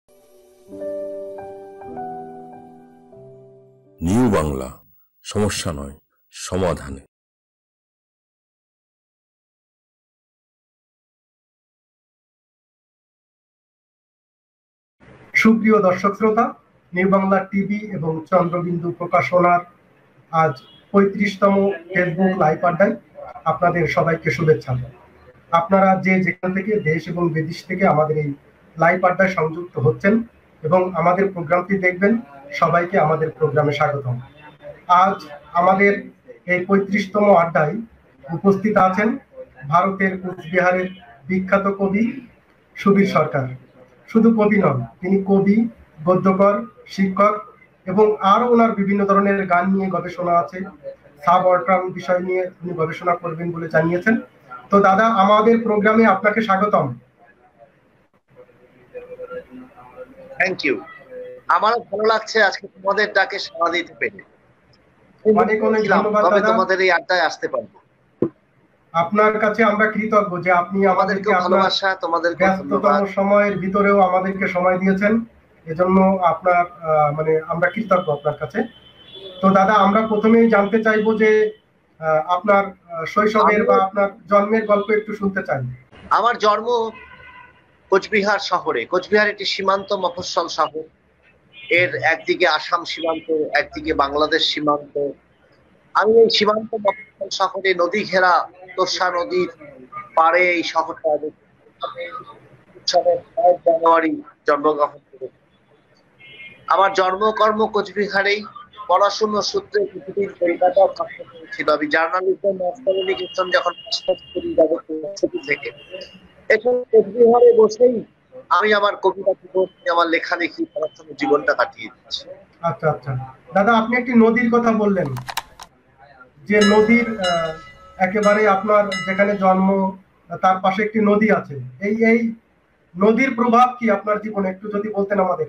New Bangla, সমস্যা নয় সমাধানে। সুপ্রিয় দর্শক শ্রোতা, নিউ বাংলা টিভি এবং চন্দ্রবিন্দু প্রকাশনার আজ 35তম ফেসবুক লাইভ আড্ডায় আপনাদের সবাইকে শুভেচ্ছা। আপনারা যে যেখান থেকে দেশ এবং বিদেশ থেকে আমাদের এই লাইভ আড্ডায় সংযুক্ত হচ্ছেন এবং আমাদের প্রোগ্রামটি দেখবেন, সবাইকে আমাদের প্রোগ্রামে স্বাগতম। আজ আমাদের এই 35তম আড্ডায় উপস্থিত আছেন ভারতের কুচবিহারের বিখ্যাত কবি সুবীর সরকার। শুধু কবি নন, তিনি কবি, গদ্যকর, শিক্ষক এবং আরো ওনার বিভিন্ন ধরনের গান নিয়ে গবেষণা আছে। সাব অল্ট্রাম বিষয় নিয়ে উনি গবেষণা করবেন বলে জানিয়েছেন। তো দাদা, আমাদের প্রোগ্রামে আপনাকে স্বাগতম। Thank you. আমারও ভালো লাগছে আজকে তোমাদের ডাকে সাড়া দিতে পেরে। অনেক অনেক ধন্যবাদ দাদা। তোমাদের এই আড্ডায় আসতে পারবো। আপনার কাছে আমরা কৃতজ্ঞ যে আপনি আমাদেরকে ভালোবাসা, তোমাদের ব্যস্ততম সময়ের ভিতরেও আমাদেরকে সময় দিয়েছেন। এজন্য আপনার আমরা কৃতজ্ঞ আপনার কাছে। তো দাদা, আমরা প্রথমেই জানতে চাইবো যে আপনার শৈশবের বা আপনার জন্মের গল্প একটু শুনতে চাই। আমার জন্ম কোচবিহার শহরে। কোচবিহার একটি সীমান্ত মফস্বল শহর। এর একদিকে আসাম সীমান্ত, একদিকে বাংলাদেশ সীমান্ত। আমি এই সীমান্ত মফস্বল শহরে নদী ঘেরা তোর্ষা নদীর পাড়ে এই শহরটা 5 জানুয়ারি জন্মগ্রহণ করেছি। আমার জন্মকর্ম কোচবিহারেই। পড়াশোনার সূত্রে কিছুদিন কলকাতা থাকতে হয়েছিল। আমি জার্নালিজম মাস কমিউনিকেশন যখন মাস্টার্স করি ছুটি থেকে, এখন কোচবিহারে বসেই আমি আমার কবিতা জীবন, আমার লেখালেখি, পড়াশোনার জীবনটা কাটিয়ে দিচ্ছি। আচ্ছা আচ্ছা দাদা, আপনি একটি নদীর কথা বললেন, যে নদীর একেবারে আপনার যেখানে জন্ম তার পাশে একটি নদী আছে। এই নদীর প্রভাব কি আপনার জীবনে একটু যদি বলতেন আমাদের।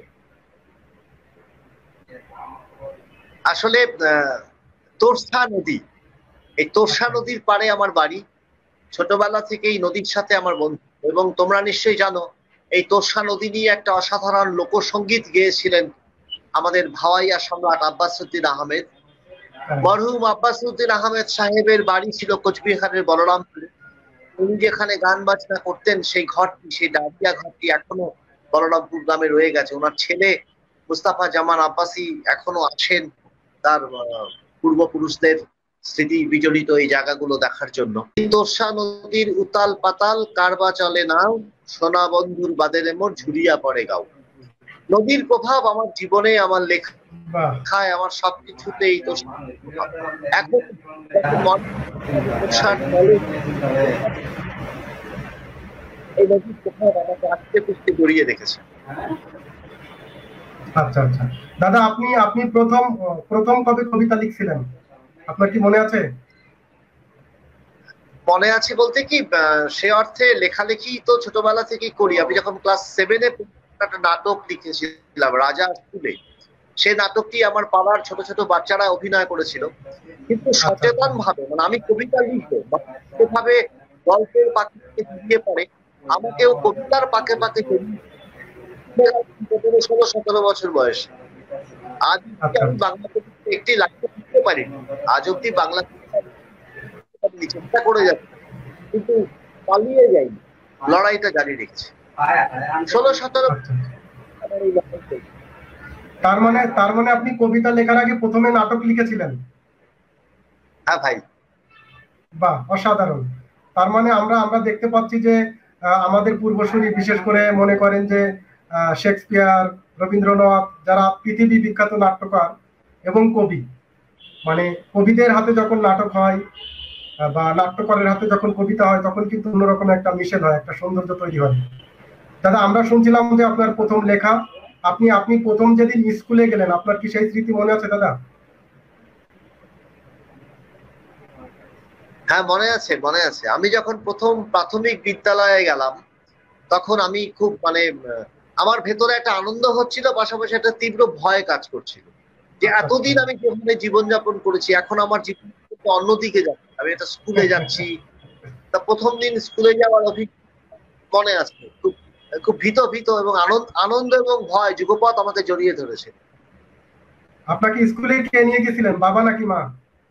আসলে তোর্ষা নদী, এই তোর্ষা নদীর পাড়ে আমার বাড়ি। ছোটবেলা থেকেই নদীর সাথে আমার বন্ধু। এবং তোমরা নিশ্চয়ই জানো, এই তোর্ষা নদী নিয়ে একটা অসাধারণ লোকসঙ্গীত গেয়েছিলেন আমাদের ভাওয়াইয়া সম্রাট আব্বাসউদ্দিন আহমেদ। মরহুম আব্বাসউদ্দিন আহমেদ সাহেবের বাড়ি ছিল কোচবিহারের বলরামপুরে। উনি যেখানে গান বাজনা করতেন, সেই ঘরটি, সেই ডাবিয়া ঘরটি এখনো বলরামপুর গ্রামে রয়ে গেছে। ওনার ছেলে মুস্তাফা জামান আব্বাসী এখনো আছেন তার পূর্বপুরুষদের স্মৃতি বিজড়িত এই জায়গাগুলো দেখার জন্য। তোর্ষা নদীর উতাল পাতাল কারবা চলে নাও, সোনা বন্ধুর বাদেরে মোর ঝুরিয়া পড়ে গাও। নদীর প্রভাব আমার জীবনে, আমার লেখায়, আমার সবকিছুতেই এখন এই নদীর প্রভাব আমাকে আস্তে পুস্তে গড়িয়ে রেখেছে। আচ্ছা আচ্ছা দাদা, আপনি প্রথম কবে কবিতা লিখছিলেন, আপনার কি মনে আছে? মনে আছে বলতে কি, সে অর্থে লেখালেখি তো ছোটবেলা থেকেই করি। আমি যখন ক্লাস 7-এ একটা নাটক লিখেছিলাম রাজা স্কুলে। সেই নাটকটি আমার পাড়ার ছোট ছোট বাচ্চারা অভিনয় করেছিল। কিন্তু সচেতন ভাবে, আমি কবিতা লিখবো ভাবে গল্পের পাখি দিয়ে পড়ে আমাকেও কবিতার পাকে পাকে 16-17 বছর বয়সে। আজ আমি বাংলা কবিতা একটি লাইন লিখতে পারিনি। আজ অব্দি বাংলা চেষ্টা করে যাচ্ছে, কিন্তু পালিয়ে যাইনি, লড়াইটা জারি রেখেছি। 16-17 তার মানে আপনি কবিতা লেখার আগে প্রথমে নাটক লিখেছিলেন? হ্যাঁ ভাই। বাহ, অসাধারণ। তার মানে আমরা দেখতে পাচ্ছি যে আমাদের পূর্বসূরি, বিশেষ করে মনে করেন যে শেক্সপিয়ার, রবীন্দ্রনাথ, যারা পৃথিবী বিখ্যাত নাট্যকার এবং কবি, কবিদের হাতে যখন নাটক হয় বা নাট্যকারের হাতে যখন কবিতা হয়, তখন কিন্তু অন্যরকম একটা মিশেল হয়, একটা সৌন্দর্য তৈরি হয়। দাদা, আমরা শুনছিলাম যে আপনার প্রথম লেখা, আপনি প্রথম যেদিন স্কুলে গেলেন, আপনার কি সেই স্মৃতি মনে আছে দাদা? হ্যাঁ, মনে আছে মনে আছে। আমি যখন প্রথম প্রাথমিক বিদ্যালয়ে গেলাম, তখন আমি খুব আমার ভেতরে একটা আনন্দ হচ্ছিল, পাশাপাশি একটা তীব্র ভয় কাজ করছিল যে এতদিন আমি যেভাবে জীবনযাপন করেছি, এখন আমার জীবন অন্যদিকে যাচ্ছে। আমি একটা স্কুলে যাচ্ছি। তা প্রথম দিন স্কুলে যাওয়ার অভিজ্ঞতা মনে আছে খুব খুব ভীত ভীত এবং আনন্দ এবং ভয় যুগপৎ আমাকে জড়িয়ে ধরেছে। আপনাকে স্কুলে কে নিয়ে গেছিলেন, বাবা নাকি মা?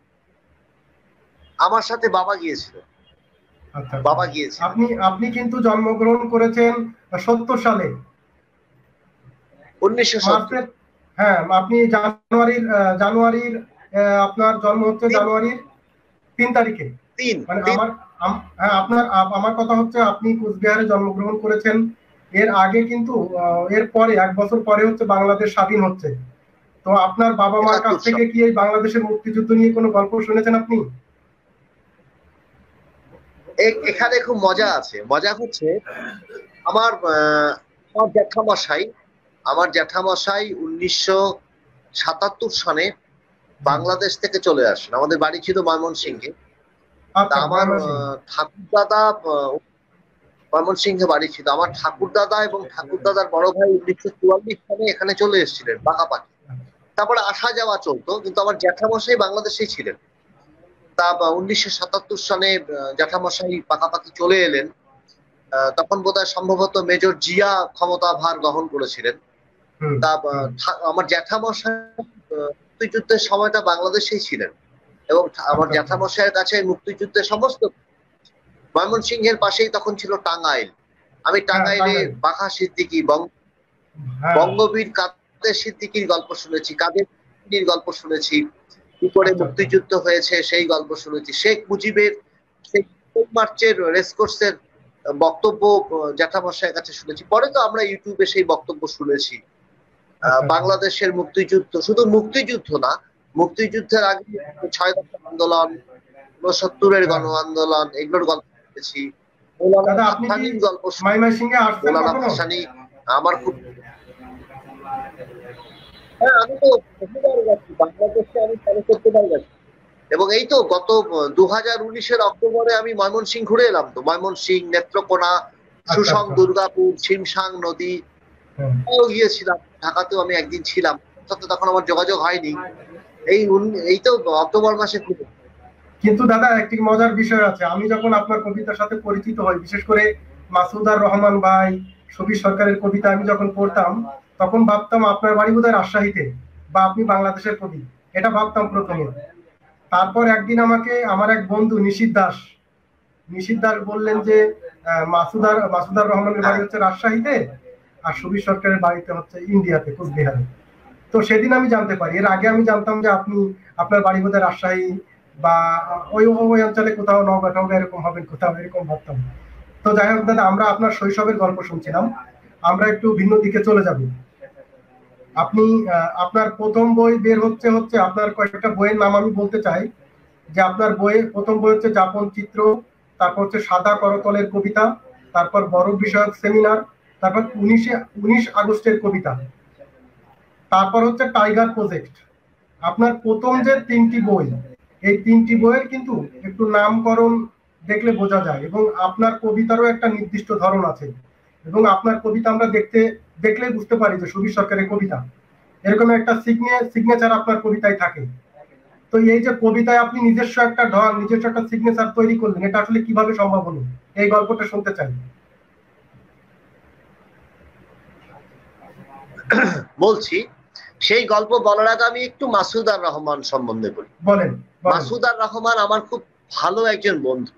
আমার সাথে বাবা গিয়েছিল। আচ্ছা, বাবা গিয়েছিল। আপনি কিন্তু জন্মগ্রহণ করেছেন 70 সালে, 1970। হ্যাঁ, আপনি জানুয়ারির আপনার জন্ম হচ্ছে জানুয়ারির 3 তারিখে। মানে হ্যাঁ, আমার কথা হচ্ছে আপনি কুচবিহারে জন্মগ্রহণ করেছেন। এর আগে কিন্তু এর পরে 1 বছর পরে হচ্ছে বাংলাদেশ স্বাধীন হচ্ছে। তো আপনার বাবা মার কাছ থেকে কি এই বাংলাদেশের মুক্তিযুদ্ধ নিয়ে কোনো গল্প শুনেছেন আপনি? এখানে খুব মজা আছে। মজা হচ্ছে আমার জ্যাঠামশাই 1977 সালে বাংলাদেশ থেকে চলে আসেন। আমাদের বাড়ি ছিল ময়মনসিংহে। আমার ঠাকুরদাদা ময়মনসিংহে বাড়ি ছিল। আমার ঠাকুরদাদা এবং ঠাকুরদাদার বড় ভাই 1944 সালে এখানে চলে এসেছিলেন পাকাপাকি। তারপরে আসা যাওয়া চলতো, কিন্তু আমার জ্যাঠামশাই বাংলাদেশেই ছিলেন। তা 1977 সালে জ্যাঠামশাই পাকাপাকি চলে এলেন। তখন বোধহয় সম্ভবত মেজর জিয়া ক্ষমতাভার গ্রহণ করেছিলেন। তা আমার জ্যাঠামশাই মুক্তিযুদ্ধের সময়টা বাংলাদেশেই ছিলেন এবং আমার জ্যাঠামশাইয়ের কাছে মুক্তিযুদ্ধের সমস্ত, ময়মনসিংহের পাশেই তখন ছিল টাঙ্গাইল। আমি টাঙ্গাইলে বাঘা সিদ্দিকী, বঙ্গবীর কাদের সিদ্দিকীর গল্প শুনেছি, কাদের গল্প শুনেছি, কি করে মুক্তিযুদ্ধ হয়েছে সেই গল্প শুনেছি। শেখ মুজিবের সেই মার্চের রেসকোর্সের বক্তব্য জ্যাঠামশাইয়ের কাছে শুনেছি। পরে তো আমরা ইউটিউবে সেই বক্তব্য শুনেছি। বাংলাদেশের মুক্তিযুদ্ধ, শুধু মুক্তিযুদ্ধ না, মুক্তিযুদ্ধের আগে 6 দফা আন্দোলন, 69-এর গণ আন্দোলন, এগুলোর গল্প শুনেছি। মৌলানা ভাসানীর গল্প শুনেছি। মৌলানা ভাসানী আমার খুব, হ্যাঁ, আমি তো বহুবার গেছি বাংলাদেশে, আমি 74 গেছি। এবং এই তো গত 2019-এর অক্টোবরে আমি ময়মনসিংহ ঘুরে এলাম। তো ময়মনসিংহ, নেত্রকোনা, সুসং, দুর্গাপুর, ছিমসাং নদী গিয়েছিলাম। ঢাকাতেও আমি একদিন ছিলাম, তখন আমার যোগাযোগ হয়নি। এই তো অক্টোবর মাসে ঘুরে। কিন্তু দাদা, একটি মজার বিষয় আছে। আমি যখন আপনার কবিতার সাথে পরিচিত হই, বিশেষ করে মাসুদার রহমান ভাই, শফি সরকারের কবিতা আমি যখন পড়তাম, তখন ভাবতাম আপনার বাড়ি বোধহয় রাজশাহীতে, বা আপনি বাংলাদেশের কবি, এটা ভাবতাম প্রথমে। তারপর একদিন আমাকে আমার এক বন্ধু নিশিত দাস বললেন যে মাসুদার রহমানের বাড়ি হচ্ছে রাজশাহীতে, আর শফি সরকারের বাড়িতে হচ্ছে ইন্ডিয়াতে, কুচবিহারে। তো সেদিন আমি জানতে পারি। এর আগে আমি জানতাম যে আপনার বাড়ি বোধহয় রাজশাহী বা ওই অঞ্চলে কোথাও, নওগাঁ এরকম হবেন কোথাও, এরকম ভাবতাম। তো যাই হোক দাদা, আমরা আপনার শৈশবের গল্প শুনছিলাম, আমরা একটু ভিন্ন দিকে চলে যাব। আপনি আপনার প্রথম বই বের হচ্ছে আপনার কয়েকটা বইয়ের নাম আমি বলতে চাই। যে আপনার প্রথম বই হচ্ছে যাপন চিত্র, তারপর হচ্ছে সাদা করতলের কবিতা, তারপর বরফ বিষয়ক সেমিনার, তারপর 19 আগস্টের কবিতা, তারপর হচ্ছে টাইগার প্রজেক্ট। আপনার প্রথম যে 3টি বই, এই 3টি বইয়ের কিন্তু একটু নামকরণ দেখলে বোঝা যায়, এবং আপনার কবিতারও একটা নির্দিষ্ট ধরন আছে, এবং আপনার কবিতা আমরা দেখলেই বুঝতে পারি যে শফি সরকারের কবিতা, এরকম একটা সিগনেচার আপনার কবিতায় থাকে। তো এই যে কবিতায় আপনি নিজস্ব একটা ঢং, নিজস্ব একটা সিগনেচার তৈরি করলেন, এটা আসলে কিভাবে সম্ভব হলো? এই গল্পটা শুনতে চাই। বলছি, সেই গল্প বলার আগে আমি একটু মাসুদার রহমান সম্বন্ধে বলি। বলেন। মাসুদার রহমান আমার খুব ভালো একজন বন্ধু।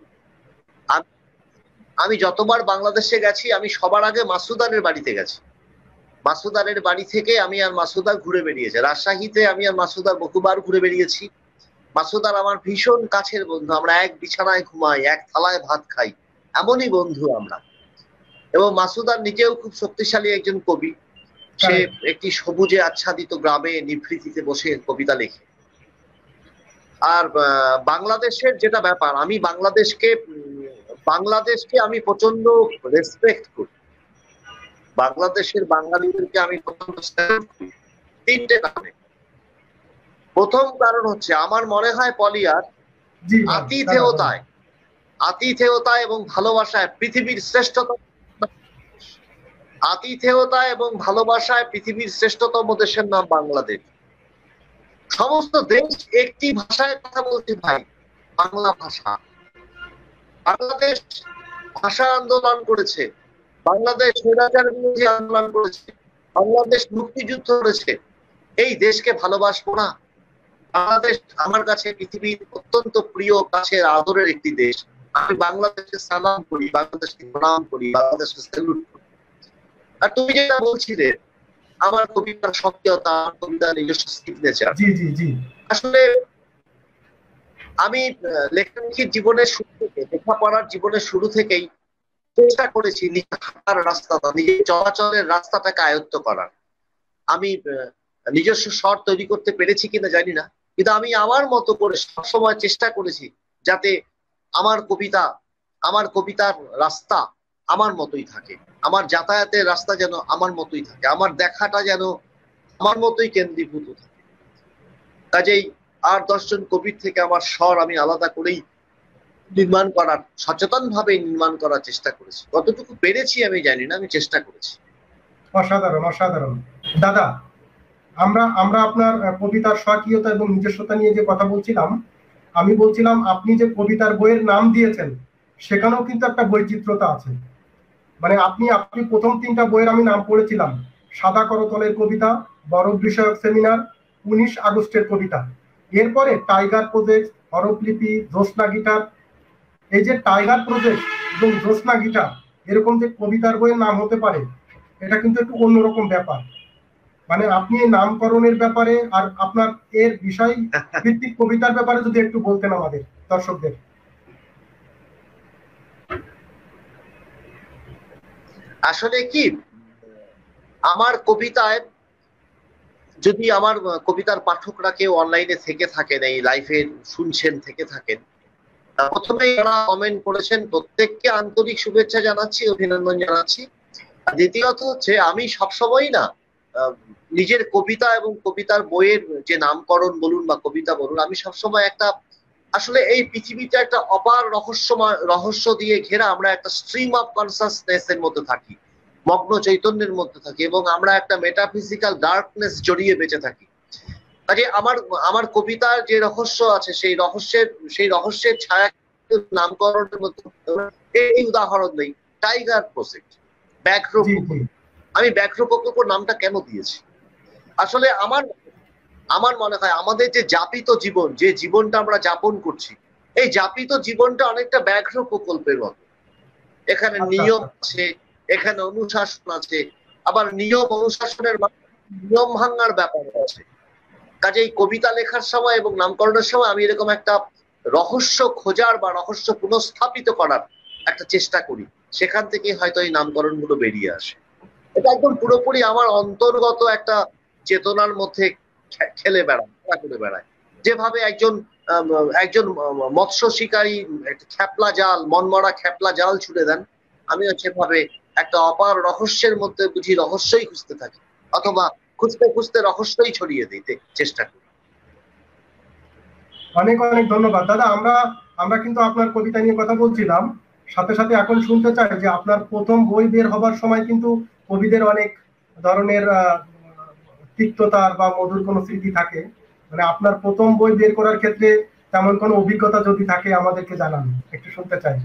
আমি যতবার বাংলাদেশে গেছি, আমি সবার আগে মাসুদারের বাড়িতে গেছি। মাসুদারের বাড়ি থেকে আমি আর মাসুদার ঘুরে বেরিয়েছি। রাজশাহীতে আমি আর মাসুদার বহুবার ঘুরে বেরিয়েছি। মাসুদার আমার ভীষণ কাছের বন্ধু। আমরা এক বিছানায় ঘুমাই, এক থালায় ভাত খাই, এমনই বন্ধু আমরা। এবং মাসুদার নিজেও খুব শক্তিশালী একজন কবি। সে একটি সবুজে আচ্ছাদিত গ্রামে নিভৃতিতে বসে কবিতা লেখে। আর বাংলাদেশের যেটা ব্যাপার, আমি বাংলাদেশকে আমি প্রচন্ড রেসপেক্ট করি। বাংলাদেশের বাঙালিদেরকে আমি প্রচন্ড রেসপেক্ট করি 3টে কারণে। প্রথম কারণ হচ্ছে, আমার মনে হয় পলিয়ার আতিথেয়তায় এবং ভালোবাসায় পৃথিবীর শ্রেষ্ঠতম, আতিথেয়তায় এবং ভালোবাসায় পৃথিবীর শ্রেষ্ঠতম দেশের নাম বাংলাদেশ। সমস্ত দেশ একটি ভাষায় কথা বলছে ভাই, বাংলা ভাষা। বাংলাদেশ ভাষা আন্দোলন করেছে, বাংলাদেশ স্বৈরাচার বিরোধী আন্দোলন করেছে, বাংলাদেশ মুক্তিযুদ্ধ করেছে। এই দেশকে ভালোবাসবো না? বাংলাদেশ আমার কাছে পৃথিবীর অত্যন্ত প্রিয়, কাছের, আদরের একটি দেশ। আমি বাংলাদেশকে সালাম করি, বাংলাদেশকে প্রণাম করি, বাংলাদেশকে স্যালুট করি। আর তুমি যেটা বলছিলে আমার কবিতার সক্রিয়তা, আমার কবিতার নিজস্ব সিগনেচার, জি জি জি, আসলে আমি লেখালেখির জীবনের শুরু থেকে, লেখাপড়ার জীবনের শুরু থেকেই চেষ্টা করেছি নিজের হাঁটার রাস্তাটা, নিজের চলাচলের রাস্তাটাকে আয়ত্ত করার। আমি নিজস্ব স্বর তৈরি করতে পেরেছি কিনা জানি না, কিন্তু আমি আমার মতো করে সবসময় চেষ্টা করেছি যাতে আমার কবিতা, আমার কবিতার রাস্তা আমার মতোই থাকে, আমার যাতায়াতের রাস্তা যেন আমার মতোই থাকে, আমার দেখাটা যেন আমার মতোই কেন্দ্রীভূত থাকে। কাজেই আর 10 জন কবির থেকে আমার স্বর আমি আলাদা করেই নির্মাণ করার, সচেতন ভাবে নির্মাণ করার চেষ্টা করেছি। কতটুকু পেরেছি আমি জানি না, আমি চেষ্টা করেছি। অসাধারণ অসাধারণ। দাদা, আমরা আমরা আপনার কবিতার স্বকীয়তা এবং নিজস্বতা নিয়ে যে কথা বলছিলাম, আমি বলছিলাম আপনি যে কবিতার বইয়ের নাম দিয়েছেন সেখানেও কিন্তু একটা বৈচিত্র্যতা আছে। মানে আপনি আপনি প্রথম 3টা বইয়ের আমি নাম পড়েছিলাম, সাদা করতলের কবিতা, বরফ বিষয়ক সেমিনার, 19 আগস্টের কবিতা। এরপরে tiger project, Harafalipi, Jyotsna guitar. এই যে টাইগার প্রজেক্ট এবং জ্যোৎস্না গিটার এরকম যে কবিতার বইয়ের নাম হতে পারে, এটা কিন্তু একটু অন্যরকম ব্যাপার। মানে আপনি এই নামকরণের ব্যাপারে আর আপনার এর বিষয় ভিত্তিক কবিতার ব্যাপারে যদি একটু বলতেন আমাদের দর্শকদের। আসলে কি, আমার কবিতায়, যদি আমার কবিতার পাঠকরা কেউ অনলাইনে থেকে থাকেন, এই লাইভে শুনছেন, থেকে থাকেন, প্রথমেই যারা কমেন্ট করেছেন প্রত্যেককে আন্তরিক শুভেচ্ছা জানাচ্ছি, অভিনন্দন জানাচ্ছি। দ্বিতীয়ত হচ্ছে, আমি সবসময়ই না নিজের কবিতা এবং কবিতার বইয়ের যে নামকরণ বলুন বা কবিতা বলুন, আমি সবসময় একটা, আসলে এই পৃথিবীটা একটা অপার রহস্য দিয়ে ঘেরা। আমরা একটা স্ট্রিম অফ কনসাসনেস এর মধ্যে থাকি, মগ্ন চৈতন্যের মধ্যে থাকি, এবং আমরা একটা মেটাফিজিক্যাল ডার্কনেস জড়িয়ে বেঁচে থাকি। কাজে আমার কবিতার যে রহস্য আছে, সেই রহস্যের ছায়া নামকরণের মধ্যে এই উদাহরণ নেই, টাইগার প্রজেক্ট, ব্যাঘ্র প্রকল্প। আমি ব্যাঘ্র প্রকল্প নামটা কেন দিয়েছি? আসলে আমার মনে হয় আমাদের যে যাপিত জীবন, যে জীবনটা আমরা যাপন করছি, এই যাপিত জীবনটা অনেকটা ব্যাঘ্র প্রকল্পের মতো। এখানে নিয়ম আছে, এখানে অনুশাসন আছে, আবার নিয়ম অনুশাসনের নিয়ম ভাঙার ব্যাপার আছে। কাজেই কবিতা লেখার সময় এবং নামকরণের সময় আমি এরকম একটা রহস্য খোঁজার বা রহস্য পুনঃস্থাপিত করার একটা চেষ্টা করি, সেখান থেকে হয়তো এই নামকরণ গুলো বেরিয়ে আসে। এটা একদম পুরোপুরি আমার অন্তর্গত একটা চেতনার মধ্যে খেলে বেড়ায়। যেভাবে একজন মৎস্য শিকারী খেপলা জাল, মনমরা খেপলা জাল ছুড়ে দেন, আমিও সেভাবে একটা অপার রহস্যের মধ্যে বুঝি রহস্যই খুঁজতে থাকি, অথবা খুঁজতে খুঁজতে রহস্যই ছড়িয়ে দিতে চেষ্টা করি। অনেক অনেক ধন্যবাদ দাদা। আমরা কিন্তু আপনার কবিতা নিয়ে কথা বলছিলাম, সাথে সাথে এখন শুনতে চাই যে আপনার প্রথম বই বের হবার সময় কিন্তু কবিদের অনেক ধরনের তিক্ততার বা মধুর কোনো স্মৃতি থাকে। মানে আপনার প্রথম বই বের করার ক্ষেত্রে তেমন কোনো অভিজ্ঞতা যদি থাকে আমাদেরকে জানান, একটু শুনতে চাই।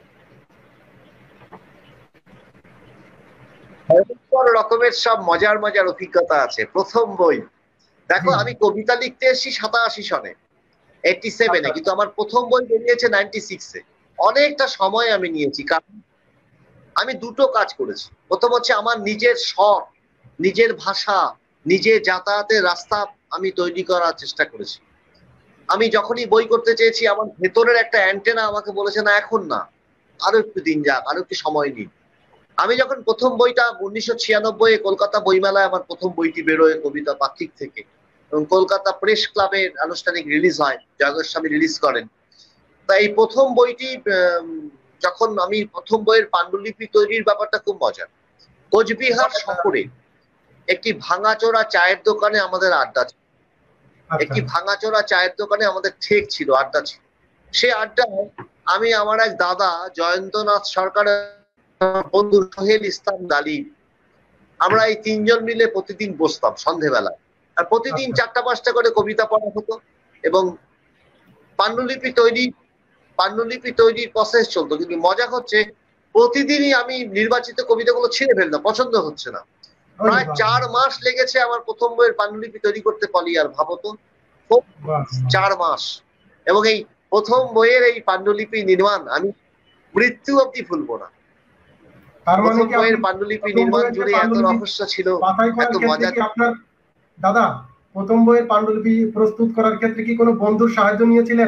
রকমের সব মজার অভিজ্ঞতা আছে। প্রথম বই, দেখো আমি কবিতা লিখতে এসেছি 87 সনে, 87-এ, কিন্তু আমার প্রথম বই বেরিয়েছে 96-এ। অনেকটা সময় আমি নিয়েছি, কারণ আমি দুটো কাজ করেছি। প্রথম হচ্ছে আমার নিজের স্বর, নিজের ভাষা, নিজের যাতায়াতের রাস্তা আমি তৈরি করার চেষ্টা করেছি। আমি যখনই বই করতে চেয়েছি, আমার ভেতরের একটা অ্যান্টেনা আমাকে বলেছে না, এখন না, আরো একটু দিন যাক, আরো একটু সময় নিন। আমি যখন প্রথম বইটা 1996-এ কলকাতা বইমেলায় আমার প্রথম বইটি বেরোয় কবিতা পাক্ষিক থেকে, এবং কলকাতা প্রেস ক্লাবের আনুষ্ঠানিক রিলিজ হয়, জয় গোস্বামী রিলিজ করেন। তা এই প্রথম বইটি যখন আমি প্রথম বইয়ের পাণ্ডুলিপি তৈরির ব্যাপারটা খুব মজার। কোচবিহার শহরে একটি ভাঙাচোরা চায়ের দোকানে আমাদের আড্ডা ছিল, একটি ভাঙাচোরা চায়ের দোকানে আমাদের ঠেক ছিল, আড্ডা ছিল। সে আড্ডায় আমি, আমার এক দাদা জয়ন্তনাথ সরকারের বন্ধু সোহেল ইসলাম গালিব, আমরা এই 3 জন মিলে প্রতিদিন বসতাম সন্ধেবেলা, আর প্রতিদিন 4টা-5টা করে কবিতা পড়া হতো, এবং পাণ্ডুলিপি তৈরির প্রসেস চলতো। কিন্তু মজা হচ্ছে, প্রতিদিনই আমি নির্বাচিত কবিতাগুলো ছিঁড়ে ফেললাম, পছন্দ হচ্ছে না। প্রায় 4 মাস লেগেছে আমার প্রথম বইয়ের পাণ্ডুলিপি তৈরি করতে পারি, আর ভাবো তো 4 মাস। এবং এই প্রথম বইয়ের এই পাণ্ডুলিপি নির্মাণ আমি মৃত্যু অব্দি ভুলবো না। প্রথম বইয়ের পাণ্ডুলিপি নির্মাণ জুড়ে এত রহস্য ছিল, এত মজা। দাদা, প্রথম বইয়ের পাণ্ডুলিপি প্রস্তুত করার ক্ষেত্রে কি কোনো বন্ধুর সাহায্য নিয়েছিলেন?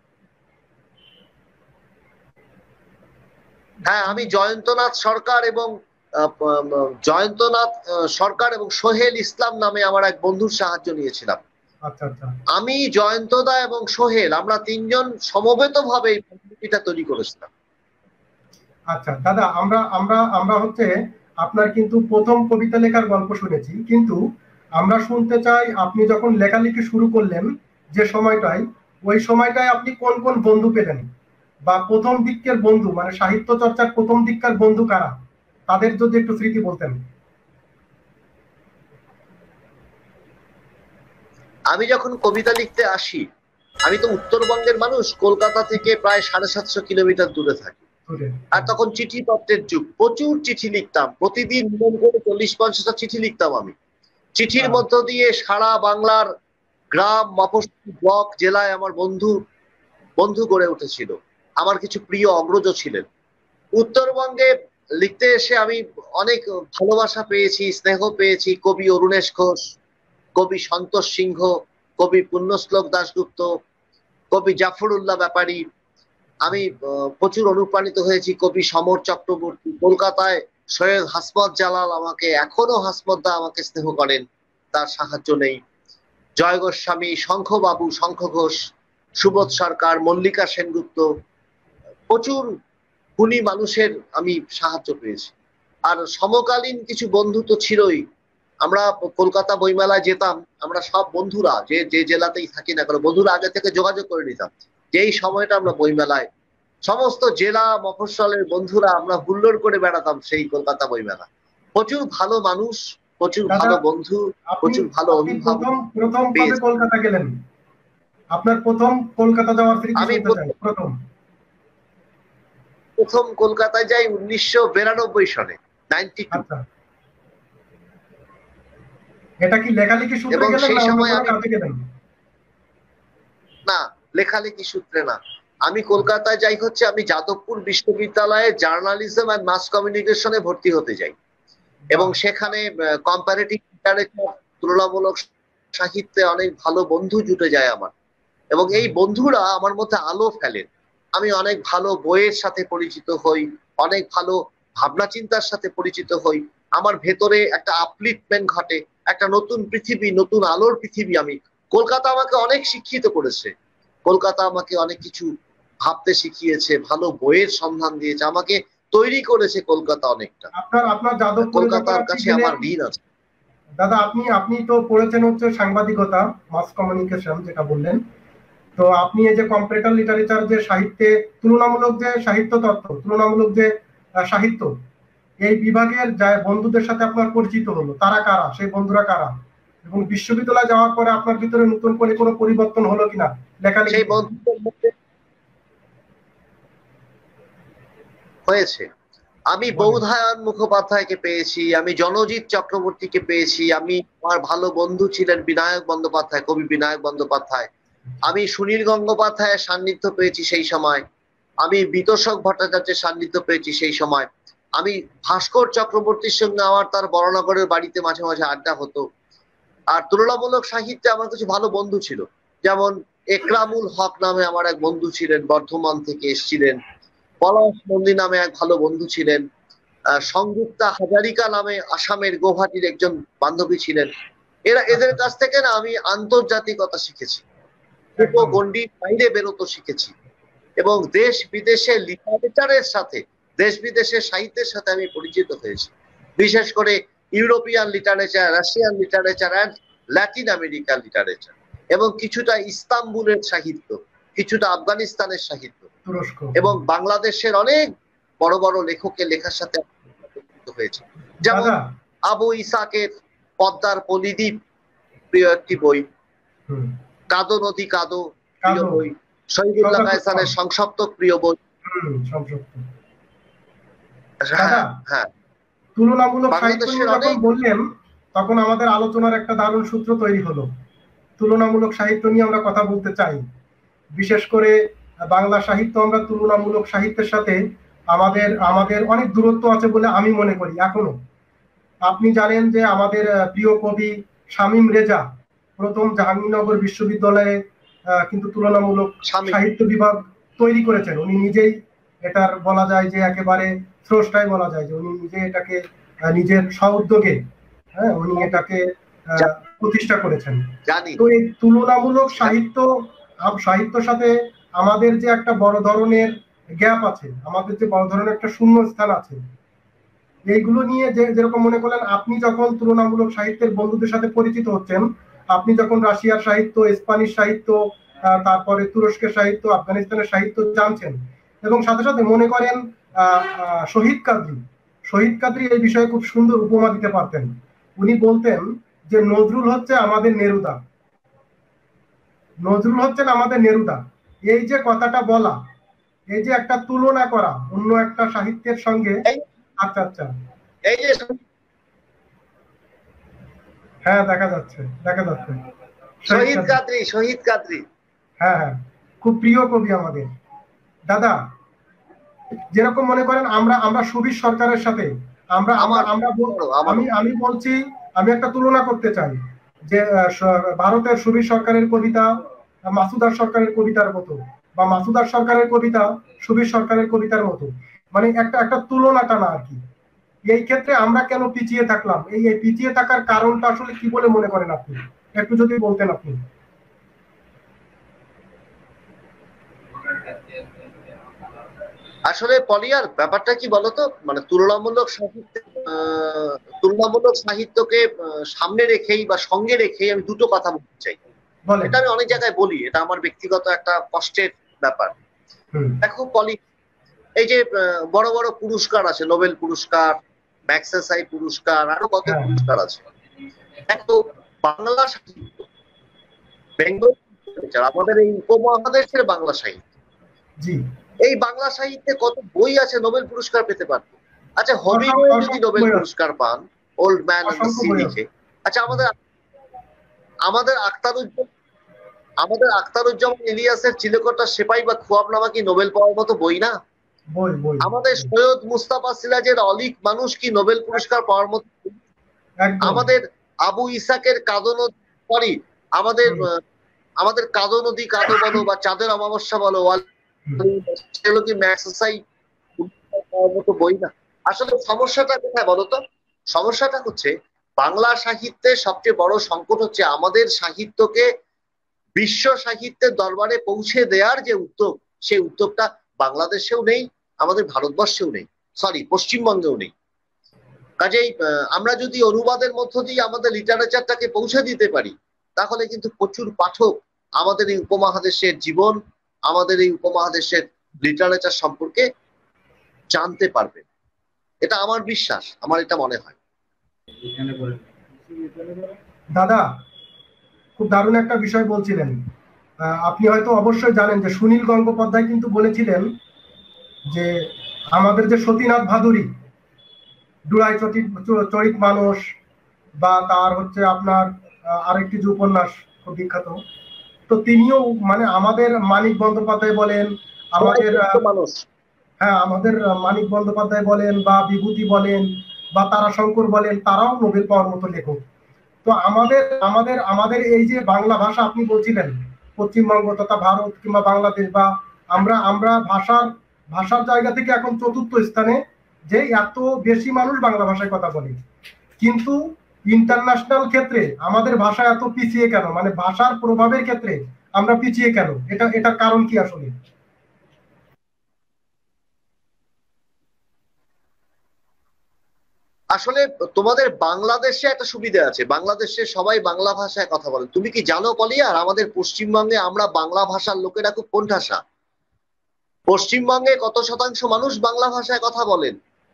হ্যাঁ, আমি জয়ন্তনাথ সরকার এবং সোহেল ইসলাম নামে আমার এক বন্ধুর সাহায্য নিয়েছিলাম। আমি, জয়ন্তদা এবং সোহেল, আমরা 3 জন সমবেতভাবে এই পাণ্ডুলিপিটা তৈরি করেছিলাম। আচ্ছা দাদা, আমরা হচ্ছে আপনার কিন্তু প্রথম কবিতা লেখার গল্প শুনেছি, কিন্তু আমরা শুনতে চাই আপনি যখন লেখালেখি শুরু করলেন যে সময়টায়, ওই সময়টায় আপনি কোন কোন বন্ধু পেলেন, বা প্রথম দিকের বন্ধু, মানে সাহিত্য চর্চার প্রথম দিককার বন্ধু কারা, তাদের যদি একটু স্মৃতি বলতেন। আমি যখন কবিতা লিখতে আসি, আমি তো উত্তরবঙ্গের মানুষ, কলকাতা থেকে প্রায় 750 কিলোমিটার দূরে থাকি। আর তখন চিঠিপত্রের যুগ, প্রচুর চিঠি লিখতাম, প্রতিদিন 40-50টা চিঠি লিখতাম আমি। চিঠির মধ্য দিয়ে সারা বাংলার গ্রাম, মফস্বল, ব্লক, জেলায় আমার বন্ধু গড়ে উঠেছিল। আমার কিছু প্রিয় অগ্রজ ছিলেন। উত্তরবঙ্গে লিখতে এসে আমি অনেক ভালোবাসা পেয়েছি, স্নেহ পেয়েছি। কবি অরুণেশ ঘোষ, কবি সন্তোষ সিংহ, কবি পুণ্যশ্লোক দাশগুপ্ত, কবি জাফরুল্লাহ ব্যাপারী। আমি প্রচুর অনুপ্রাণিত হয়েছি কবি সমর চক্রবর্তী। কলকাতায় সৈয়দ হাসমত জালাল আমাকে, এখনো হাসমতদা আমাকে স্নেহ করেন, তার সাহায্য নেই। জয় গোস্বামী, শঙ্খবাবু, শঙ্খ ঘোষ, সুবোধ সরকার, মল্লিকা সেনগুপ্ত, প্রচুর গুণী মানুষের আমি সাহায্য পেয়েছি। আর সমকালীন কিছু বন্ধু তো ছিলই। আমরা কলকাতা বইমেলায় যেতাম, আমরা সব বন্ধুরা যে জেলাতেই থাকি না কেন, বন্ধুরা আগে থেকে যোগাযোগ করে নিতাম যেই সময়টা আমরা বইমেলায়, সমস্ত জেলা মফস্বলের বন্ধুরা আমরা হুল্লোড় করে বেড়াতাম সেই কলকাতা বইমেলা। প্রচুর ভালো মানুষ, প্রচুর ভালো বন্ধু, প্রচুর ভালো অভিভাবক। প্রথম কবে কলকাতা গেলেন? আপনার প্রথম কলকাতা যাওয়ার স্মৃতি শুনতে চাই। প্রথম কলকাতায় যাই 1992 সালে, 92। এটা কি লেখালেখি সূত্রে গেলেন না অন্য কোনো কাজে গেলেন? না, লেখালেখি সূত্রে না। আমি কলকাতায় যাই হচ্ছে, আমি যাদবপুর বিশ্ববিদ্যালয়ে জার্নালিজম এন্ড মাস কমিউনিকেশনে ভর্তি হতে যাই, এবং সেখানে কম্পারেটিভ লিটারেচার, তুলনামূলক সাহিত্যে অনেক ভালো বন্ধু জুটে যায় আমার, এবং এই বন্ধুরা আমার মধ্যে আলো ফেলেন। আমি অনেক ভালো বইয়ের সাথে পরিচিত হই, অনেক ভালো ভাবনা চিন্তার সাথে পরিচিত হই। আমার ভেতরে একটা আপলিফটমেন্ট ঘটে, একটা নতুন পৃথিবী, নতুন আলোর পৃথিবী। আমি, কলকাতা আমাকে অনেক শিক্ষিত করেছে, কলকাতা আমাকে অনেক কিছু ভাবতে শিখিয়েছে, ভালো বইয়ের সন্ধান দিয়েছে, আমাকে তৈরি করেছে কলকাতা অনেকটা। আপনার যাদবপুরে কলকাতার কাছে আমার ঋণ আছে। দাদা, আপনি তো পড়েছেন হচ্ছে সাংবাদিকতা, মাস কমিউনিকেশন যেটা বললেন, তো আপনি এই যে কম্পারেটিভ লিটারেচার, যে সাহিত্যে তুলনামূলক যে সাহিত্য তত্ত্ব, তুলনামূলক যে সাহিত্য, এই বিভাগের বন্ধুদের সাথে আপনার পরিচিত হলো, তারা কারা, সেই বন্ধুরা কারা, এবং বিশ্ববিদ্যালয়ে যাওয়ার পরে আপনার ভিতরে নতুন করে কোনো পরিবর্তন হলো কিনা লেখালেখি? সেই বন্ধুদের মধ্যে হয়েছে। আমি বৌধায়ন মুখোপাধ্যায়কে পেয়েছি, আমি জনজিৎ চক্রবর্তীকে পেয়েছি, আমি, আমার ভালো বন্ধু ছিলেন বিনায়ক বন্দ্যোপাধ্যায়, কবি বিনায়ক বন্দ্যোপাধ্যায়। আমি সুনীল গঙ্গোপাধ্যায়ের সান্নিধ্য পেয়েছি সেই সময়, আমি বিতোষক ভট্টাচার্যের সান্নিধ্য পেয়েছি সেই সময়। আমি ভাস্কর চক্রবর্তীর সঙ্গে আমার তার বড়নগরের বাড়িতে মাঝে মাঝে আড্ডা হতো। আর তুলনামূলক সাহিত্যে আমার কিছু ভালো বন্ধু ছিল, যেমন একরামুল হক নামে আমার এক বন্ধু ছিলেন, বর্ধমান থেকে এসেছিলেন। পলাশ নন্দী নামে এক ভালো বন্ধু ছিলেন। সংযুক্তা হাজারিকা নামে আসামের গৌহাটির একজন বান্ধবী ছিলেন। এদের কাছ থেকে না আমি আন্তর্জাতিকতা শিখেছি, গণ্ডির বাইরে বেরোতে শিখেছি, এবং দেশ বিদেশের লিটারেচারের সাথে, দেশ বিদেশের সাহিত্যের সাথে আমি পরিচিত হয়েছি। বিশেষ করে European literature, Russian literature and Latin American literature, এবং কিছুটা ইস্তাম্বুলের সাহিত্য, কিছুটা আফগানিস্তানের সাহিত্য, এবং বাংলাদেশের অনেক বড় বড় লেখকের লেখার সাথে পরিচিত হয়েছে। যেমন আবু ইসাকের পদ্মার পলিদ্বীপ প্রিয় একটি বই, কাদো নদী কাদো প্রিয় বই, শহীদুল্লাহ কায়সারের সংসপ্তক প্রিয় বই, দাদা, হ্যাঁ, তুলনামূলক সাহিত্য বাংলাদেশের নিয়ে যখন অনেক বললেন তখন আমাদের আলোচনার একটা দারুণ সূত্র তৈরি হলো। তুলনামূলক সাহিত্য নিয়ে আমরা কথা বলতে চাই। বিশেষ করে বাংলা সাহিত্য, আমরা তুলনামূলক সাহিত্যের সাথে আমাদের আমাদের অনেক দূরত্ব আছে বলে আমি মনে করি এখনো। আপনি জানেন যে আমাদের প্রিয় কবি শামীম রেজা প্রথম জাহাঙ্গীরনগর বিশ্ববিদ্যালয়ে কিন্তু তুলনামূলক সাহিত্য বিভাগ তৈরি করেছেন। উনি নিজেই এটার বলা যায় যে একেবারে স্রষ্টাই বলা যায় যে উনি নিজে এটাকে নিজের স্বউদ্যোগে উনি এটাকে প্রতিষ্ঠা করেছেন। তো এই তুলনামূলক সাহিত্যর সাথে আমাদের যে একটা বড় ধরনের গ্যাপ আছে, আমাদের যে বড় ধরনের একটা শূন্য স্থান আছে, এইগুলো নিয়ে যেরকম মনে করলেন আপনি যখন তুলনামূলক সাহিত্যের বন্ধুদের সাথে পরিচিত হচ্ছেন, আপনি যখন রাশিয়ার সাহিত্য, স্প্যানিশ সাহিত্য, তারপরে তুরস্কের সাহিত্য, আফগানিস্তানের সাহিত্য জানছেন, এবং সাথে সাথে মনে করেন শহীদ কাদরী এই বিষয়ে খুব সুন্দর উপমা দিতে পারতেন। উনি বলতেন যে নজরুল হচ্ছে আমাদের নেরুদা, নজরুল হচ্ছেন আমাদের নেরুদা। এই যে কথাটা বলা, এই যে একটা তুলনা করা অন্য একটা সাহিত্যের সঙ্গে। আচ্ছা আচ্ছা, এই যে হ্যাঁ দেখা যাচ্ছে শহীদ কাদরী হ্যাঁ হ্যাঁ, খুব প্রিয় কবি আমাদের। দাদা, যেরকম মনে করেন আমরা সুবীর সরকারের সাথে আমি বলছি, আমি একটা তুলনা করতে চাই যে ভারতের সুবীর সরকারের কবিতা মাসুদার সরকারের কবিতার মতো, বা মাসুদার সরকারের কবিতা সুবীর সরকারের কবিতার মতো, মানে একটা তুলনা টানা আর কি। এই ক্ষেত্রে আমরা কেন পিছিয়ে থাকলাম? এই পিছিয়ে থাকার কারণটা আসলে কি বলে মনে করেন আপনি? একটু যদি বলতেন আপনি। আসলে পলিয়ার ব্যাপারটা কি বলতো, মানে তুলনামূলক সাহিত্যকে সামনে রেখেই বা সঙ্গে রেখেই আমি দুটো কথা বলতে চাই। এটা আমি অনেক জায়গায় বলি, এটা আমার ব্যক্তিগত একটা কষ্টের ব্যাপার। দেখো পলি, এই যে বড় বড় পুরস্কার আছে, নোবেল পুরস্কার, ম্যাগসেসে পুরস্কার, আরো কত পুরস্কার আছে। দেখো বাংলা সাহিত্য, বেঙ্গল, আমাদের এই উপমহাদেশের বাংলা সাহিত্য, এই বাংলা সাহিত্যে কত বই আছে নোবেল পুরস্কার পেতে পারত। আচ্ছা, হমিংওয়ে যদি নোবেল পুরস্কার পান, old man on the sea লিখে। আচ্ছা, আমাদের আখতারুজ্জামান ইলিয়াসের চিলেকোঠা সেপাই বা খোয়াবনামা কি নোবেল পাওয়ার মতো বই না? আমাদের সৈয়দ মুস্তাফা সিরাজের অলিক মানুষ কি নোবেল পুরস্কার পাওয়ার মতো? আমাদের আবু ইসাকের কাদো নদী কাদো বলো বা চাঁদের অমাবস্যা বলো, সেগুলো কি ম্যাগসেসে পাওয়ার মতো বই না? আসলে সমস্যাটা কোথায় বলতো? সমস্যাটা হচ্ছে বাংলা সাহিত্যের সবচেয়ে বড় সংকট হচ্ছে আমাদের সাহিত্যকে বিশ্ব সাহিত্যের দরবারে পৌঁছে দেওয়ার যে উদ্যোগ, সেই উদ্যোগটা বাংলাদেশেও নেই, আমাদের ভারতবর্ষেও নেই, সরি পশ্চিমবঙ্গেও নেই। কাজেই আমরা যদি অনুবাদের মধ্য দিয়ে আমাদের লিটারেচারটাকে পৌঁছে দিতে পারি, তাহলে কিন্তু প্রচুর পাঠক আমাদের এই উপমহাদেশের জীবন, আমাদের এই উপমহাদেশের লিটারেচার সম্পর্কে জানতে পারবে। এটা আমার বিশ্বাস, আমার এটা মনে হয়। দাদা, খুব দারুণ একটা বিষয় বলছিলেন। আপনি হয়তো অবশ্যই জানেন যে সুনীল গঙ্গোপাধ্যায় কিন্তু বলেছিলেন যে আমাদের যে সতীনাথ ভাদুরী, ডুরাই চরিত মানুষ, বা তার হচ্ছে আপনার আরেকটি যে উপন্যাস খুব বিখ্যাত, তো তিনিও মানে আমাদের মানিক বন্দ্যোপাধ্যায় বলেন, আমাদের মানিক বন্দ্যোপাধ্যায় বলেন, বা বিভূতি বলেন, বা তারাশঙ্কর বলেন, তারাও নোবেল পাওয়ার মতো লেখক। তো আমাদের এই যে বাংলা ভাষা আপনি বলছিলেন, পশ্চিমবঙ্গ তথা ভারত কিংবা বাংলাদেশ, বা আমরা ভাষার জায়গা থেকে এখন চতুর্থ স্থানে, যে এত বেশি মানুষ বাংলা ভাষায় কথা বলে, কিন্তু ইন্টারন্যাশনাল ক্ষেত্রে আমাদের ভাষা এত পিছিয়ে কেন? মানে ভাষার প্রভাবের ক্ষেত্রে আমরা পিছিয়ে কেন? এটার কারণ কি আসলে? আসলে তোমাদের বাংলাদেশে একটা সুবিধা আছে, বাংলাদেশে সবাই বাংলা ভাষায় কথা বলে। তুমি কি জানো পলিয়ার, আমাদের পশ্চিমবঙ্গে আমরা বাংলা ভাষার লোকেরা খুব কোণঠাসা। পশ্চিমবঙ্গে কত শতাংশ মানুষ বাংলা ভাষায় কথা বলেন?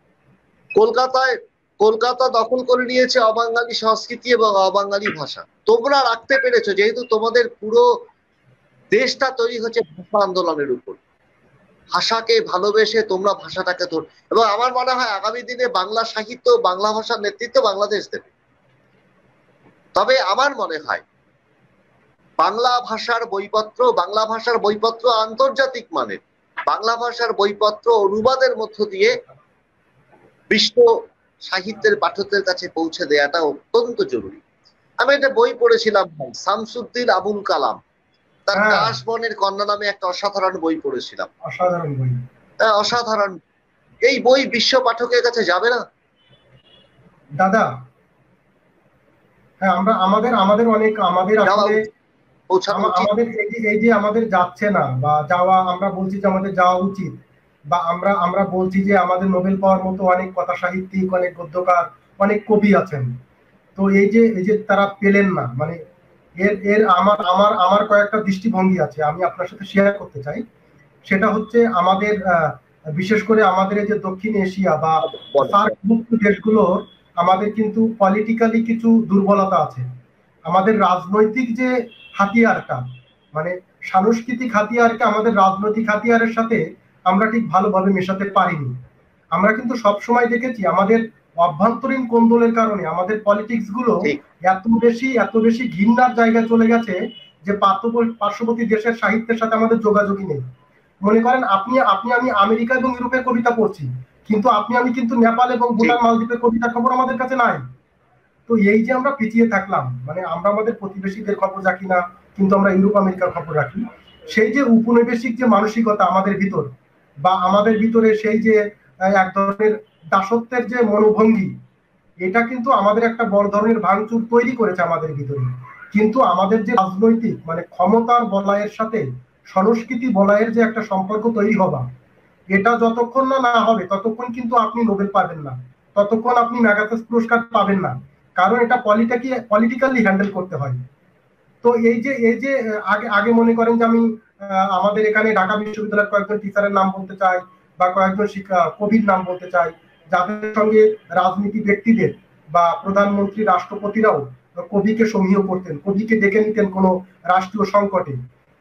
কলকাতা দখল করে নিয়েছে অবাঙালি সংস্কৃতি এবং অবাঙালি ভাষা। তোমরা রাখতে পেরেছো, যেহেতু তোমাদের পুরো দেশটা তৈরি হচ্ছে ভাষা আন্দোলনের উপর। ভাষাকে ভালোবেসে তোমরা ভাষাটাকে ধর, এবং আমার মনে হয় আগামী দিনে বাংলা সাহিত্য, বাংলা ভাষার নেতৃত্ব বাংলাদেশ দেবে। তবে আমার মনে হয় বাংলা ভাষার বইপত্র আন্তর্জাতিক মানের, বাংলা ভাষার বইপত্র অনুবাদের মধ্য দিয়ে বিশ্ব সাহিত্যের পাঠকদের কাছে পৌঁছে দেওয়াটা অত্যন্ত জরুরি। আমি একটা বই পড়েছিলাম ভাই, শামসুদ্দিন আবুল কালাম, তার কাশবনের কন্যা নামে একটা অসাধারণ বই পড়েছিলাম। অসাধারণ বই, অসাধারণ। এই বই বিশ্ব পাঠকের কাছে যাবে না দাদা? হ্যাঁ, আমাদের অনেক আমাদের এই যে আমাদের যাচ্ছে না বা যাওয়া, আমরা বলছি যে আমাদের যাওয়া উচিত, বা আমরা বলছি যে আমাদের নোবেল পাওয়ার মতো অনেক কথা সাহিত্যিক, অনেক গদ্যকার, অনেক কবি আছেন। তো এই যে তারা পেলেন না, মানে এর আমার কয়েকটা দৃষ্টিভঙ্গি আছে, আমি আপনার সাথে শেয়ার করতে চাই। সেটা হচ্ছে আমাদের বিশেষ করে আমাদের এই যে দক্ষিণ এশিয়া বা সার্কভুক্ত দেশগুলোর আমাদের কিন্তু পলিটিক্যালি কিছু দুর্বলতা আছে। আমাদের রাজনৈতিক যে হাতিয়ারটা, মানে সাংস্কৃতিক হাতিয়ারকে আমাদের রাজনৈতিক হাতিয়ারের সাথে আমরা ঠিক ভালোভাবে মেশাতে পারিনি। আমরা কিন্তু সবসময় দেখেছি আমাদের অভ্যন্তরীণ কোন্দলের কারণে আমাদের পলিটিক্স গুলো এত বেশি ঘৃণার জায়গায় চলে গেছে যে পার্শ্ববর্তী দেশের সাহিত্যের সাথে আমাদের যোগাযোগই নেই। মনে করেন আমি আমেরিকা এবং ইউরোপের কবিতা পড়ছি, কিন্তু আমি কিন্তু নেপাল এবং ভুটান মালদ্বীপের কবিতার খবর আমাদের কাছে নাই। তো এই যে আমরা পিছিয়ে থাকলাম, মানে আমরা আমাদের প্রতিবেশীদের খবর রাখি না, কিন্তু আমরা ইউরোপ আমেরিকার খবর রাখি। সেই যে উপনিবেশিক যে মানসিকতা আমাদের ভিতর, বা আমাদের ভিতরে সেই যে এক ধরনের দাসত্বের যে মনোভঙ্গি, এটা কিন্তু আমাদের একটা বড় ধরনের ভাঙচুর তৈরি করেছে আমাদের ভিতরে। কিন্তু আমাদের যে রাজনৈতিক মানে ক্ষমতার বলয়ের সাথে সংস্কৃতি বলয়ের যে একটা সম্পর্ক তৈরি হবা, এটা যতক্ষণ না হবে ততক্ষণ কিন্তু আপনি নোবেল পাবেন না, ততক্ষণ আপনি ম্যাগাথেস পুরস্কার পাবেন না, কারণ এটা পলিটিক্যালি হ্যান্ডেল করতে হয়। তো এই যে আগে মনে করেন যে আমি আমাদের এখানে ঢাকা বিশ্ববিদ্যালয়ের কয়েকজন টিচারের নাম বলতে চাই, বা কয়েকজন কবির নাম বলতে চাই, যাদের সঙ্গে রাজনীতি ব্যক্তিদের বা প্রধানমন্ত্রী রাষ্ট্রপতিরাও কবিকে সমীহ করতেন, কবিকে ডেকে নিতেন কোনো রাষ্ট্রীয় সংকটে।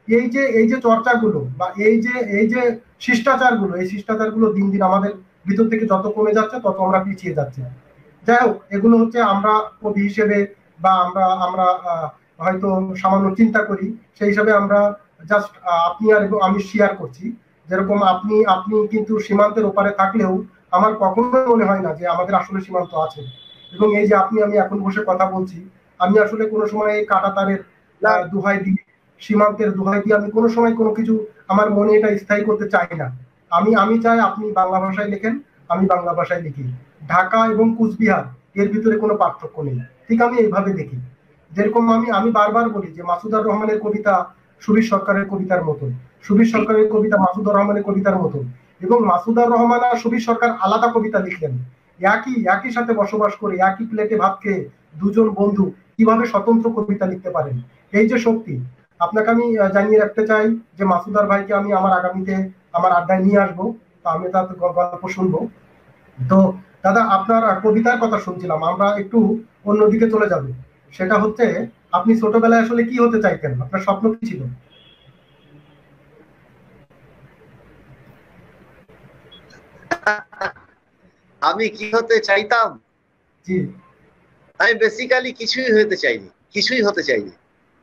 এই যে চর্চাগুলো বা এই যে শিষ্টাচারগুলো, এই শিষ্টাচারগুলো দিন দিন আমাদের ভিতর থেকে যত কমে যাচ্ছে তত আমরা পিছিয়ে যাচ্ছি। যাই হোক, এগুলো হচ্ছে আমরা কবি হিসেবে বা আমরা হয়তো সামান্য চিন্তা করি, সেই হিসাবে আমরা জাস্ট আপনি আর আমি শেয়ার করছি। যেরকম আপনি কিন্তু সীমান্তের ওপারে থাকলেও আমার কখনো মনে হয় না যে আমাদের আসলে সীমান্ত আছে। এবং এই যে আমি এখন বসে কথা বলছি, আমি আসলে কোনো সময় এই কাঁটা তারের দোহাই দিয়ে, সীমান্তের দোহাই দিয়ে আমি কোনো সময় কোনো কিছু আমার মনে এটা স্থায়ী করতে চাই না। আমি চাই আপনি বাংলা ভাষায় লেখেন, আমি বাংলা ভাষায় লিখি। ঢাকা এবং কুচবিহার এর ভিতরে কোনো পার্থক্য নেই, ঠিক আমি এইভাবে দেখি। যেরকম আমি বারবার বলি যে মাসুদুর রহমানের কবিতা সুবীর সরকারের কবিতার মতন, সুবীর সরকারের কবিতা মাসুদুর রহমানের কবিতার মতন, এবং মাসুদুর রহমান আর সুবীর সরকার আলাদা কবিতা লিখলেন, একই সাথে বসবাস করে একই প্লেটে ভাত খেয়ে দুজন বন্ধু কিভাবে স্বতন্ত্র কবিতা লিখতে পারেন। এই যে শক্তি, আপনাকে আমি জানিয়ে রাখতে চাই যে মাসুদার ভাইকে আমি আমার আগামীতে আমার আড্ডায় নিয়ে আসবো, তো আমি তার গল্প শুনবো। তো দাদা, আপনার কবিতার কথা শুনছিলাম, আমরা একটু অন্যদিকে চলে যাব। সেটা হচ্ছে আপনি ছোটবেলায় আসলে কি হতে চাইতেন, আপনার স্বপ্ন কি ছিল? আমি কি হতে চাইতাম? জি, আমি বেসিক্যালি কিছুই হতে চাইনি।